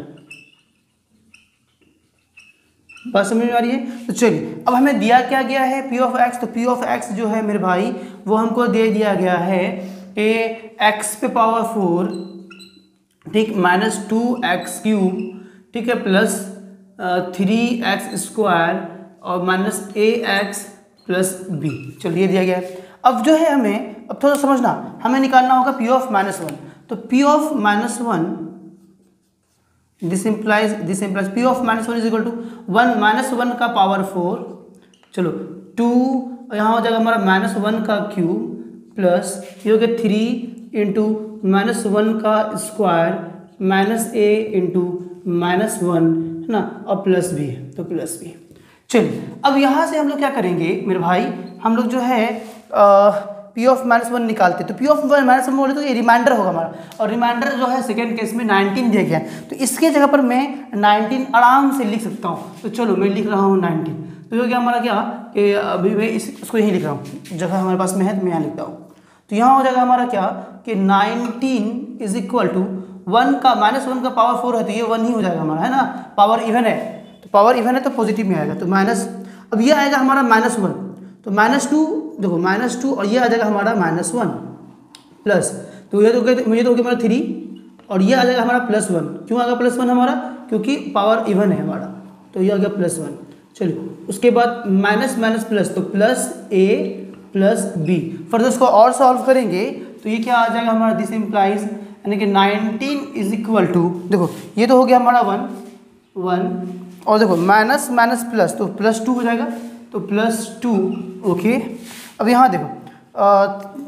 बात समझ में आ रही है, तो चलिए अब हमें दिया क्या गया है p ऑफ x, तो p ऑफ x जो है मेरे भाई वो हमको दे दिया गया है कि x पे पावर फोर, ठीक, माइनस टू एक्स क्यूब, ठीक है, प्लस थ्री एक्स स्क्वायर और minus a x plus b. चलिए दिया गया है। अब जो है हमें अब थोड़ा समझना, हमें निकालना होगा p ऑफ माइनस वन। तो p of minus one this implies this implies p of minus one is equal to one minus one का पावर फोर, चलो टू यहाँ हो जाएगा हमारा माइनस वन का क्यूब प्लस ये हो गया थ्री इंटू माइनस वन का square minus a into minus one है ना, और प्लस बी है तो प्लस बी। चलिए अब यहाँ से हम लोग क्या करेंगे मेरे भाई, हम लोग जो है पी ऑफ माइनस वन निकालते, तो पी ऑफ माइनस वन बोले तो ये रिमाइंडर होगा हमारा, और रिमाइंडर जो है सेकेंड केस में नाइनटीन दिया गया है, तो इसके जगह पर मैं नाइनटीन आराम से लिख सकता हूँ। तो चलो मैं लिख रहा हूँ नाइनटीन, तो ये हो गया हमारा क्या कि अभी मैं इस उसको यहीं लिख रहा हूँ, जगह हमारे पास में है तो मैं यहाँ लिखता हूँ। तो यहाँ हो जाएगा हमारा क्या कि nineteen is equal to one का माइनस वन का पावर फोर है तो ये वन ही हो जाएगा हमारा, है ना, पावर इवन है, तो पावर इवन है तो पॉजिटिव में आएगा, तो माइनस, अब ये आएगा हमारा माइनस वन, तो माइनस टू देखो माइनस टू और ये आ जाएगा हमारा माइनस वन प्लस, तो ये तो मुझे तो हो गया हमारा थ्री और ये आ जाएगा हमारा प्लस वन। क्यों आ गया प्लस वन हमारा, क्योंकि पावर इवन है हमारा, तो ये आ गया प्लस वन। चलिए उसके बाद माइनस माइनस प्लस, तो plus a plus b. Further उसको और सॉल्व करेंगे तो ये क्या आ जाएगा हमारा, दिस इम्प्लाइज यानी कि नाइनटीन इज इक्वल टू, देखो ये तो हो गया हमारा वन वन और देखो माइनस माइनस प्लस तो प्लस टू हो जाएगा, तो प्लस टू ओके। अब यहाँ देखो आ,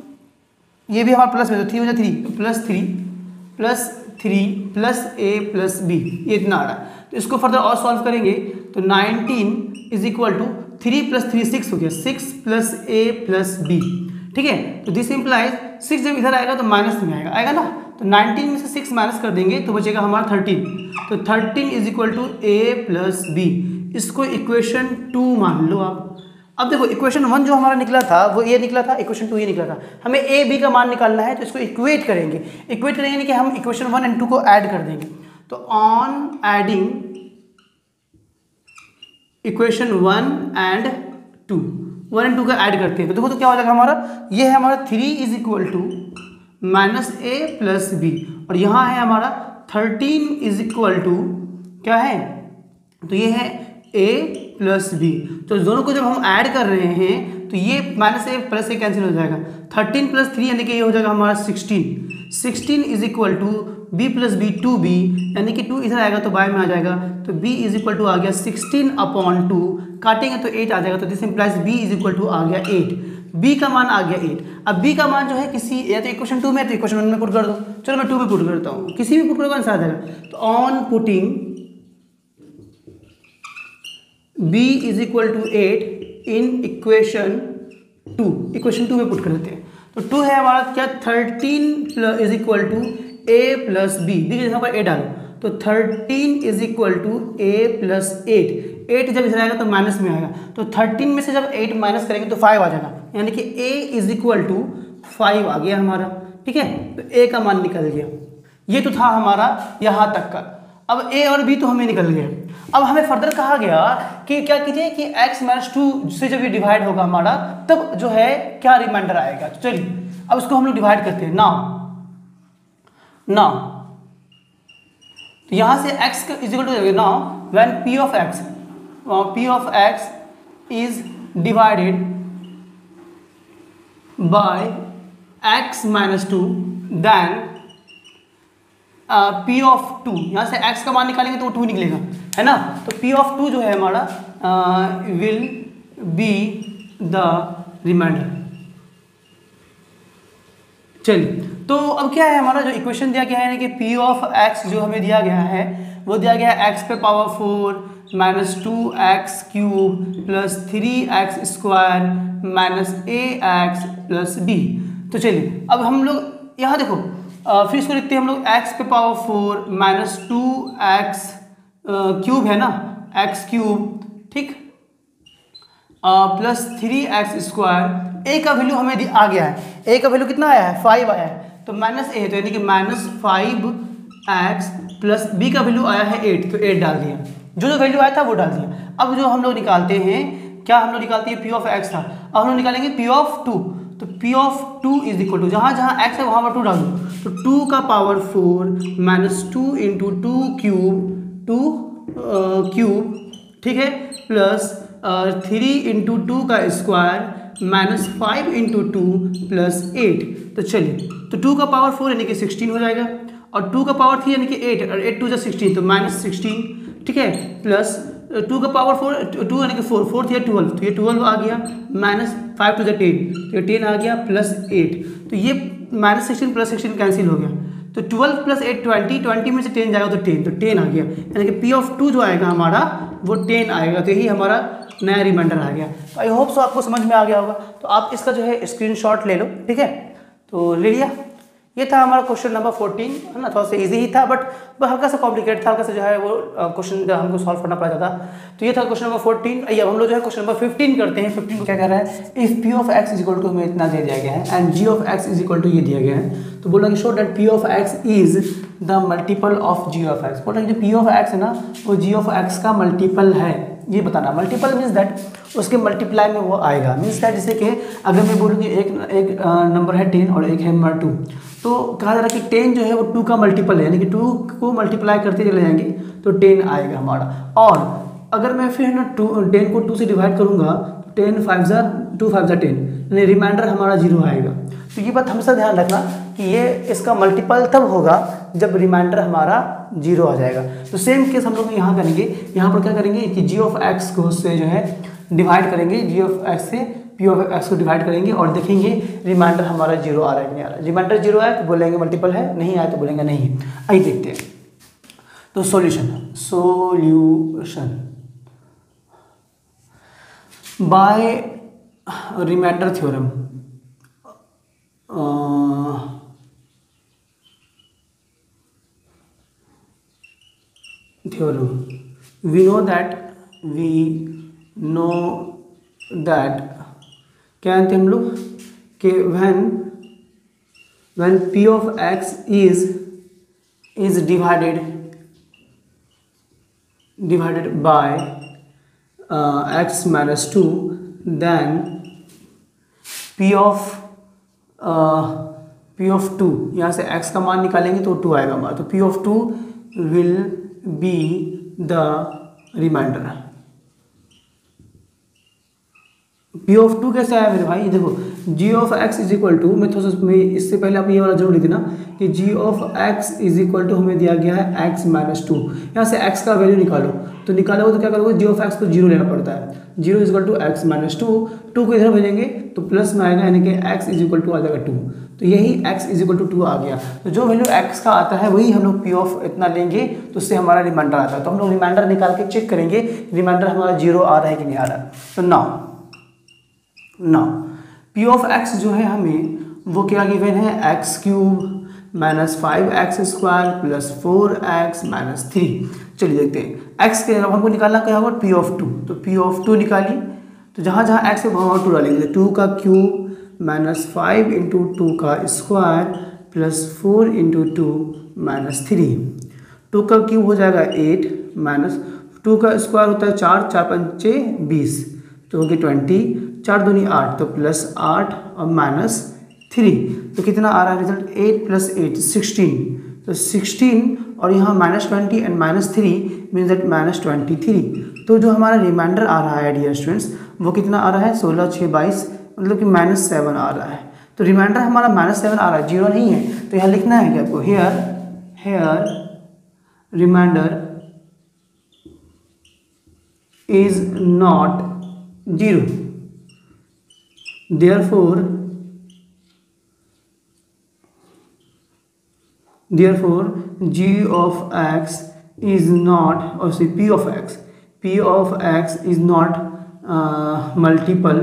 ये भी हमारा प्लस में, तो थ्री हो जाए थ्री, तो plus three plus three plus a plus b, ये इतना आ रहा है। तो इसको फर्दर और सॉल्व करेंगे तो nineteen is equal to three plus three six हो गया, six plus a plus b, ठीक है। तो दिस इम्प्लाइज सिक्स जब इधर आएगा तो माइनस में आएगा आएगा ना, तो नाइनटीन में से सिक्स माइनस कर देंगे तो बचेगा हमारा थर्टीन, तो thirteen is equal to a plus b. इसको इक्वेशन टू मान लो आप। अब देखो इक्वेशन वन जो हमारा निकला था वो ये निकला था, इक्वेशन टू ये निकला था, हमें ए बी का मान निकालना है, तो इसको इक्वेट करेंगे। इक्वेट करेंगे यानी कि हम इक्वेशन वन एंड टू को ऐड कर देंगे, तो on adding equation one and two, one and two का ऐड करते हैं तो देखो तो क्या हो जाएगा हमारा, ये है हमारा three is equal to minus a plus b, और यहाँ है हमारा थर्टीन इज इक्वल टू क्या है, तो ये है ए प्लस बी। तो दोनों को जब हम ऐड कर रहे हैं तो ये minus a plus a cancel हो जाएगा, थर्टीन प्लस थ्री यानी कि ये हो जाएगा हमारा sixteen, sixteen is equal to b plus b two b, यानी कि टू इधर आएगा तो बाय में आ जाएगा, तो b इज इक्वल टू आ गया सिक्सटीन अपॉन टू, काटेंगे तो एट आ जाएगा, तो this implies b is equal to आ गया एट, b का मान आ गया एट। अब b का मान जो है किसी या तो इक्वेशन टू में तो इक्वेशन वन में पुट कर दो, चलो मैं टू में पुट करता हूँ, किसी भी पुट करोगे आंसर आ जाएगा। तो on putting b is equal to eight in equation two, equation two में पुट कर देते हैं, तो टू है हमारा क्या thirteen is equal to a plus b, b के जगह पर ए डालो, तो thirteen is equal to a plus eight, eight जब इधर आएगा तो माइनस में आएगा, तो थर्टीन में से जब एट माइनस करेंगे तो फाइव आ जाएगा, यानी कि a is equal to five आ गया हमारा, ठीक है। तो a का मान निकल गया, ये तो था हमारा यहाँ तक का। अब a और b तो हमें निकल गया। अब हमें फर्दर कहा गया कि क्या कीजिए कि x माइनस टू से जब ये डिवाइड होगा हमारा तब जो है क्या रिमाइंडर आएगा। तो चलिए अब उसको हम लोग डिवाइड करते हैं। नाउ नाउ तो यहाँ से x का इज इक्वल टू जाएगा, now when p of x p of x is divided by x minus two then p of two, यहाँ से x का मान निकालेंगे तो वो टू निकलेगा, है ना। तो p ऑफ टू जो है हमारा विल बी द रिमाइंडर। चलिए तो अब क्या है हमारा जो इक्वेशन दिया गया है, यानी कि p ऑफ x जो हमें दिया गया है वो दिया गया है x पे power four minus two x cube plus three x square minus a x plus b. तो चलिए अब हम लोग यहाँ देखो आ, फिर इसको लिखते हैं हम लोग x पे power four minus two x cube है ना, एक्स क्यूब, ठीक, plus three x square, a का वैल्यू हमें आ गया है, ए का वैल्यू कितना आया है, फाइव आया है, तो माइनस ए, तो यानी कि minus five x plus b का वैल्यू आया है एट, तो एट डाल दिया, जो जो वैल्यू आया था वो डाल दिया। अब जो हम लोग निकालते हैं, क्या हम लोग निकालते हैं, पी ऑफ एक्स था, अब हम लोग निकालेंगे पी ऑफ टू, तो P of two is equal to जहाँ जहाँ एक्स है वहाँ पर टू डाल दो, तो टू का power four minus two into two cube two cube, ठीक है, प्लस थ्री इंटू टू का square minus five into two plus eight. तो चलिए तो टू का पावर फोर यानी कि सिक्सटीन हो जाएगा, और टू का पावर थ्री यानी कि एट, और एट टू जो सिक्सटीन, तो माइनस सिक्सटीन, ठीक है, प्लस टू का पावर फोर, टू यानी कि फोर, फोर्थ या ट्वेल्व, तो ये ट्वेल्व आ गया, माइनस फाइव टू जो टेन, तो ये टेन आ गया, प्लस एट, तो ये minus sixteen plus sixteen cancel हो गया, तो twelve plus eight twenty, twenty में से टेन जाएगा तो टेन, तो टेन आ गया, यानी कि पी ऑफ टू जो आएगा हमारा वो टेन आएगा, तो यही हमारा नया रिमाइंडर आ गया। तो आई होप सो आपको समझ में आ गया होगा। तो आप इसका जो है स्क्रीनशॉट ले लो, ठीक है, तो ले लिया। ये था हमारा क्वेश्चन नंबर फोर्टीन, है ना, थोड़ा सा इजी ही था, बट हल्का सा कॉम्प्लिकेट था, हल्का सा जो है वो क्वेश्चन हमको सॉल्व करना पड़ा था। तो ये था क्वेश्चन नंबर फोर्टीन। अब हम लोग जो है क्वेश्चन नंबर फिफ्टीन करते हैं। फिफ्टीन को क्या कह रहा है, if p of x is equal to हमें इतना दे दिया गया है and ji of x is equal to ये दिया गया है, तो बोला कि show that p of x is the multiple of g of x. बोल रहे हैं जो पी ऑफ एक्स है ना वो जी ऑफ एक्स का मल्टीपल है, ये बताना। मल्टीपल मीन्स दैट उसके मल्टीप्लाई में वो आएगा, मीन्स दैट जैसे कि अगर मैं बोलूँ कि एक एक नंबर है टेन और एक है नंबर टू, तो कहा जा रहा है कि टेन जो है वो टू का मल्टीपल है, यानी कि टू को मल्टीप्लाई करते चले जाएंगे तो टेन आएगा हमारा। और अगर मैं फिर ना टू टेन को टू से डिवाइड करूँगा, टेन फाइव ज़ा टू फाइव ज़ा टेन, यानी रिमाइंडर हमारा जीरो आएगा। तो ये बात हमेशा ध्यान रखना कि ये इसका मल्टीपल तब होगा जब रिमाइंडर हमारा जीरो आ जाएगा। तो सेम केस हम लोग यहाँ करेंगे, यहाँ पर क्या करेंगे कि जी ऑफ एक्स को उससे जो है डिवाइड करेंगे, जी ऑफ एक्स से पी ऑफ एक्स को डिवाइड करेंगे और देखेंगे रिमाइंडर हमारा जीरो आ रहा है कि नहीं आ रहा है। रिमाइंडर जीरो आए तो बोलेंगे मल्टीपल है, नहीं आए तो बोलेंगे नहीं है। आइए देखते हैं। तो solution solution by remainder theorem, theorem we know that we know that क्या जानते हैं हम लोग कि when when p of x is is divided divided by uh, x minus two, then p of uh, p of two, यहाँ से x का मान निकालेंगे तो टू आएगा हमारा, तो p of two will be the remainder। p of two कैसे आया मेरे भाई, देखो g of x is equal to, मैं थोड़ा सा मैं इससे पहले आप ये वाला जरूर लिख देना कि g of x is equal to हमें दिया गया है x माइनस टू, यहाँ से x का वैल्यू निकालो, तो निकालोगे तो क्या करोगे, g of x को जीरो लेना पड़ता है, zero is equal to x minus two, two को इधर भेजेंगे तो प्लस में आएगा, यानी कि x इज इक्वल टू आ जाएगा टू, तो यही x is equal to two आ गया। तो जो वैल्यू x का आता है वही हम लोग p ऑफ इतना लेंगे, तो उससे हमारा रिमाइंडर आता है। तो हम लोग रिमाइंडर निकाल के चेक करेंगे रिमाइंडर हमारा जीरो आ रहा है कि नहीं आ रहा है। तो now now p of x जो है हमें वो क्या गिवन है, x cube minus five x square plus four x minus three. चलिए देखते हैं x के हमको निकालना क्या होगा, p ऑफ टू, तो p ऑफ टू निकाली, तो जहाँ जहाँ x है वहाँ टू डालेंगे, टू का cube minus five into two का square plus four into two minus three, two का क्यूब हो जाएगा एट माइनस टू का स्क्वायर होता है चार, चार पंचे बीस, तो होगी ट्वेंटी, चार दूनी आठ, तो प्लस आठ और माइनस थ्री, तो कितना आ रहा है result, eight plus eight sixteen, तो सिक्सटीन और यहाँ minus twenty and minus three means that minus twenty three. तो जो हमारा रिमाइंडर आ रहा है डियर स्टूडेंट्स वो कितना आ रहा है, सोलह छः बाईस, मतलब कि माइनस सेवन आ रहा है। तो रिमाइंडर हमारा माइनस सेवन आ रहा है, जीरो नहीं है। तो यहाँ लिखना है कि आपको here here remainder is not zero, therefore therefore g of x is not, or say p of x p of x is not uh, multiple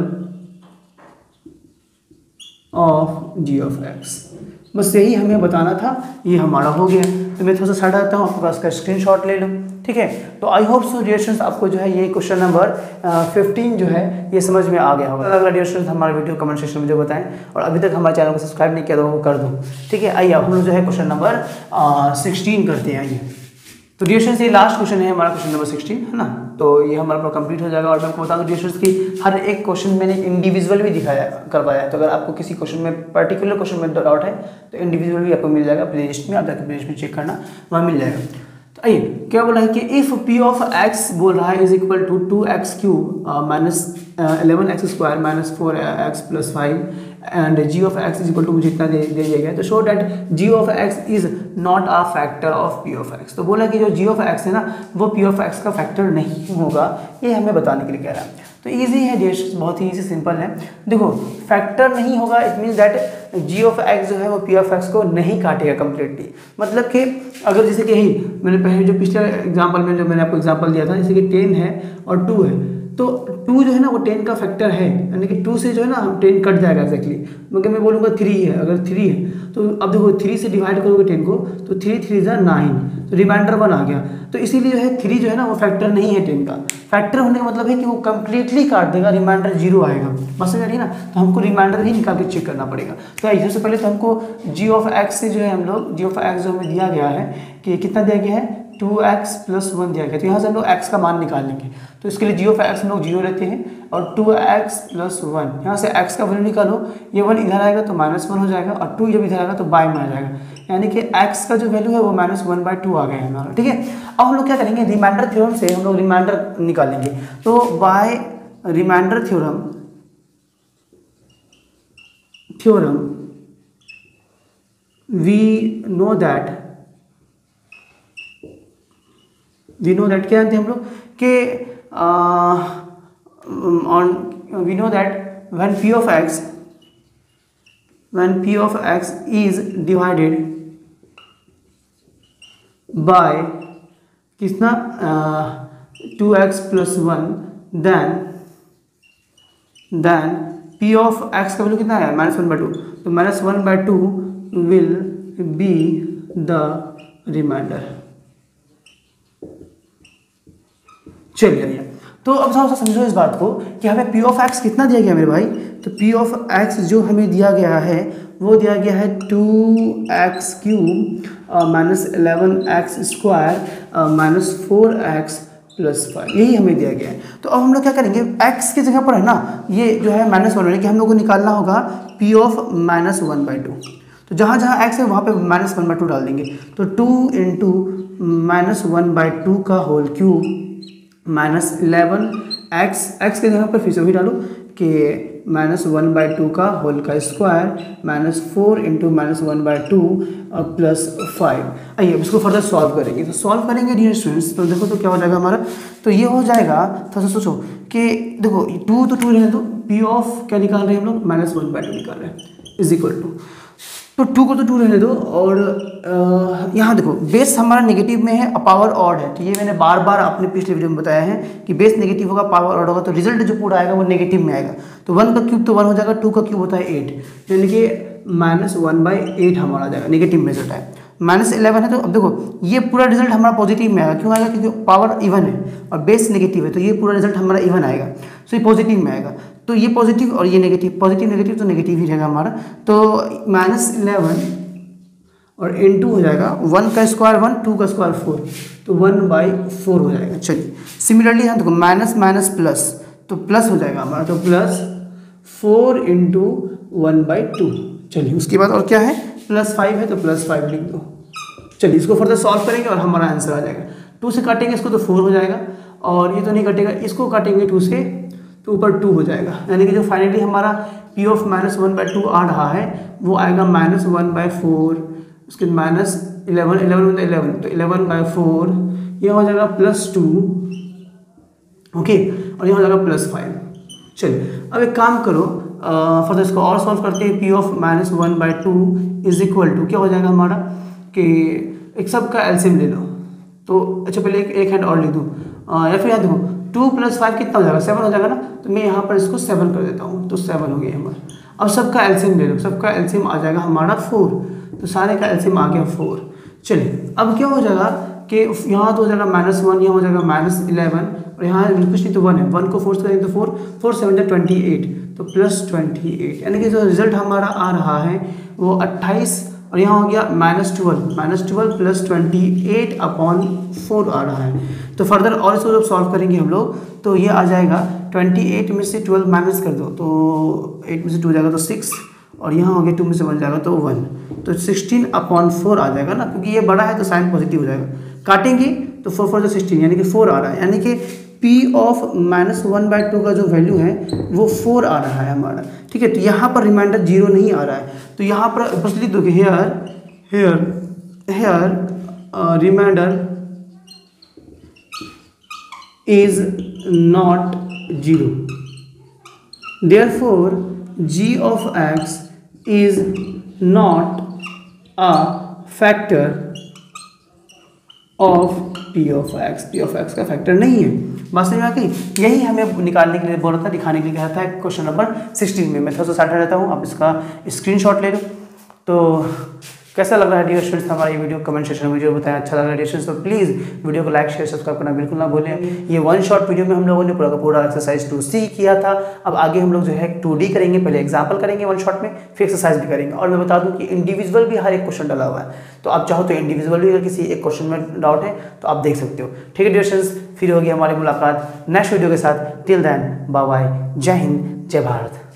of g of x। बस यही हमें बताना था, ये हमारा हो गया। तो मैं थोड़ा सा साइड आता हूँ, आपके पास का स्क्रीनशॉट ले लो, ठीक है। तो I hope so dear students आपको जो है ये क्वेश्चन नंबर फिफ्टीन जो है ये समझ में आ गया होगा। अगला डियर स्टूडेंट्स हमारे वीडियो कमेंट सेक्शन में जो बताएं, और अभी तक हमारे चैनल को सब्सक्राइब नहीं किया तो वो कर दो, ठीक है। आइए अब हम लोग जो है क्वेश्चन नंबर सिक्सटीन करते हैं। आइए तो डियर स्टूडेंट्स ये लास्ट क्वेश्चन है हमारा, क्वेश्चन नंबर सिक्सटीन, है ना। तो ये हमारा पूरा कंप्लीट हो जाएगा। और मैं आपको बता दूं डियर स्टूडेंट्स की हर एक क्वेश्चन मैंने इंडिविजुअल भी दिखाया करवाया है। तो अगर आपको किसी क्वेश्चन में पर्टिकुलर क्वेश्चन में डाउट है तो इंडिविजुअल भी आपको मिल जाएगा प्ले लिस्ट में, आप जाकर प्ले लिस्ट में चेक करना, वहाँ मिल जाएगा। तो आइए क्या बोला है कि इफ पी ऑफ एक्स बोल रहा है is equal to two x cube minus eleven x square minus four x plus five and ji of x is equal to मुझे इतना दे दे दिया गया है, तो show that g of x is not a factor of p of x. तो बोला कि जो जी ऑफ एक्स है ना वो पी ऑफ एक्स का फैक्टर नहीं होगा, ये हमें बताने के लिए कह रहा है। तो इजी है देश, बहुत ही इजी सिंपल है। देखो फैक्टर नहीं होगा, it means that g of x जो है वो पी ऑफ एक्स को नहीं काटेगा कम्प्लीटली। मतलब कि अगर जैसे कि यही मैंने पहले जो पिछले एग्जाम्पल में जो मैंने आपको एग्जाम्पल दिया था, जैसे कि टेन है और टू है, तो टू जो है ना वो टेन का फैक्टर है, यानी कि टू से जो है ना टेन कट जाएगा एक्जैक्टली। मगर मैं बोलूँगा थ्री है, अगर थ्री है तो अब देखो थ्री से डिवाइड करोगे टेन को तो थ्री थ्री ज़ा नाइन, तो रिमाइंडर वन आ गया। तो इसीलिए जो है थ्री जो है ना वो फैक्टर नहीं है टेन का। फैक्टर होने का मतलब है कि वो कम्प्लीटली काट देगा, रिमाइंडर जीरो आएगा। बस समझ रही ना, तो हमको रिमाइंडर ही निकाल के चेक करना पड़ेगा। तो आइए सबसे पहले तो हमको जी ऑफ एक्स से जो है हम लोग जी ऑफ एक्स जो हमें दिया गया है कि कितना दिया गया है, टू एक्स प्लस वन दिया गया। तो यहाँ से हम लोग एक्स का मान निकाल लेंगे। तो इसके लिए जी ऑफ एक्स हम लोग जीरो लेते हैं और टू एक्स प्लस वन, यहाँ से एक्स का वैल्यू निकालो, ये वन इधर आएगा तो माइनस वन हो जाएगा और टू जब इधर आएगा तो बाय में आ जाएगा, यानी कि एक्स का जो वैल्यू है वो माइनस वन बाई टू आ गया है हमारा। ठीक है, अब हम लोग क्या करेंगे, रिमाइंडर थ्योरम से हम लोग रिमाइंडर निकालेंगे। तो by remainder theorem theorem we know that we know that क्या जानते हैं हम लोग कि on we know that when P of x when P of x is divided by कितना two x plus one, then then p of x का value कितना है, माइनस वन बाई टू, तो minus one by two will be the remainder. चलिए भैया, तो अब थोड़ा सा समझो इस बात को कि हमें पी ऑफ एक्स कितना दिया गया मेरे भाई। तो पी ऑफ एक्स जो हमें दिया गया है वो दिया गया है two x cube minus eleven x square minus four x plus five, यही हमें दिया गया है। तो अब हम लोग क्या करेंगे, एक्स की जगह पर है ना ये जो है माइनस वन, यानी कि हम लोग को निकालना होगा p of minus one by two. तो जहाँ जहाँ एक्स है वहाँ पे माइनस वन बाई टू डाल देंगे। तो two into minus one by two का whole cube minus eleven x, x के जगह पर फिर से वही डालो कि माइनस वन बाई टू का होल का square minus four into minus one by two और प्लस फाइव। आइए अब इसको फर्दर सॉल्व करेंगे। तो सॉल्व करेंगे डियर स्टूडेंट्स, तो देखो तो क्या हो जाएगा हमारा, तो ये हो जाएगा, थोड़ा सा सोचो कि देखो टू तो टू रहने दो, पी ऑफ क्या निकाल रहे हैं हम लोग, माइनस वन बाई टू निकाल रहे हैं इज इक्वल टू, तो टू को तो टू रहने दो और यहाँ देखो बेस हमारा नेगेटिव में है और पावर ऑड है। तो ये मैंने बार बार अपने पिछले वीडियो में बताया है कि बेस नेगेटिव होगा, पावर ऑड होगा, तो रिजल्ट जो पूरा आएगा वो नेगेटिव में आएगा। तो वन का क्यूब तो वन हो जाएगा, टू का क्यूब होता है एट, यानी कि माइनस वन बाई एट हमारा आ जाएगा, नेगेटिव में रिजल्ट है। माइनस इलेवन है, तो अब देखो ये पूरा रिजल्ट हमारा पॉजिटिव में आएगा, क्यों आएगा, क्योंकि पावर इवन है और बेस नेगेटिव है, तो ये पूरा रिजल्ट हमारा इवन आएगा, तो ये पॉजिटिव में आएगा। तो ये पॉजिटिव और ये नेगेटिव, पॉजिटिव नेगेटिव तो नेगेटिव ही रहेगा हमारा। तो माइनस इलेवन और इन टू हो जाएगा, वन का स्क्वायर वन, टू का स्क्वायर फोर, तो वन बाई फोर हो जाएगा। चलिए सिमिलरली यहाँ देखो माइनस माइनस प्लस, तो प्लस हो जाएगा हमारा, तो plus four into one by two. चलिए उसके बाद और क्या है, प्लस फाइव है, तो प्लस फाइव लिख दो। चलिए इसको फर्दर सॉल्व करेंगे और हमारा आंसर आ जाएगा। टू से काटेंगे इसको तो फोर हो जाएगा, और ये तो नहीं कटेगा, इसको काटेंगे टू से तो ऊपर टू हो जाएगा, यानी कि जो फाइनली हमारा p of minus one by two आ रहा है वो आएगा माइनस वन बाई फोर, उसके माइनस इलेवन, इलेवन में इलेवन, तो इलेवन बाई फोर, ये हो जाएगा प्लस टू, ओके, और ये हो जाएगा प्लस फाइव। चलिए अब एक काम करो, फर्दर इसको और सॉल्व करते हैं। P of minus one by two is equal to क्या हो जाएगा हमारा कि एक सब का एलसीएम ले लो। तो अच्छा पहले एक एक हैंड और लिख दूँ, या फिर यहाँ देखो टू प्लस फाइव कितना हो जाएगा, सेवन हो जाएगा ना, तो मैं यहाँ पर इसको सेवन कर देता हूँ, तो सेवन हो गया हमारा। अब सबका एलसीएम ले लो, सबका एलसीएम आ जाएगा हमारा फोर, तो सारे का एलसीएम आ गया फोर। चलिए अब क्या हो जाएगा कि यहाँ तो हो जाएगा माइनस वन, यहाँ हो जाएगा माइनस इलेवन, और यहाँ कुछ नहीं तो वन है, वन को फोर्स करेंगे तो four, four seven twenty eight, तो प्लस ट्वेंटी एट, यानी कि जो रिजल्ट हमारा आ रहा है वो अट्ठाईस, और यहाँ हो गया minus twelve, minus twelve plus twenty eight upon four आ रहा है। तो फर्दर और इसको जब सॉल्व करेंगे हम लोग तो ये आ जाएगा ट्वेंटी एट में से ट्वेल्व माइनस कर दो, तो एट में से टू जाएगा तो सिक्स, और यहाँ हो गया टू में से वन जाएगा तो वन, तो सिक्सटीन अपॉन फोर आ जाएगा ना, क्योंकि ये बड़ा है तो साइन पॉजिटिव हो जाएगा। काटेंगे तो फोर फोर जो सिक्सटीन, यानी कि फोर आ रहा है, यानी कि p of minus one by two का जो वैल्यू है वो फोर आ रहा है हमारा, ठीक है। तो यहाँ पर रिमाइंडर जीरो नहीं आ रहा है, तो यहाँ पर बस लिख दो कि here here here remainder is not zero, therefore g of x is not a factor of p of x, p of x का फैक्टर नहीं है। बात समझ में आ गई? यही हमें निकालने के लिए बोला था, दिखाने के लिए कहा था क्वेश्चन नंबर सिक्सटीन में। मैं थोड़ा सा साठ रहता हूँ, आप इसका स्क्रीनशॉट ले लो। तो कैसा लग रहा है डियर स्टूडेंट्स हमारा ये वीडियो, कमेंट सेक्शन में मुझे बताएं। अच्छा लग रहा है डियर स्टूडेंट्स तो प्लीज़ वीडियो को लाइक शेयर सब्सक्राइब करना बिल्कुल ना भूलें। ये वन शॉट वीडियो में हम लोगों ने पूरा का पूरा एक्सरसाइज टू सी किया था। अब आगे हम लोग जो है टू डी करेंगे, पहले एग्जाम्पल करेंगे वन शॉट में, फिर एक्सरसाइज भी करेंगे। और मैं बता दूं कि इंडिविजुअल भी हर एक क्वेश्चन डाला हुआ है, तो आप चाहो तो इंडिविजुअल भी अगर किसी एक क्वेश्चन में डाउट है तो आप देख सकते हो। ठीक है डियर स्टूडेंट्स, फिर होगी हमारी मुलाकात नेक्स्ट वीडियो के साथ। टिल देन बाय बाय, जय हिंद जय भारत।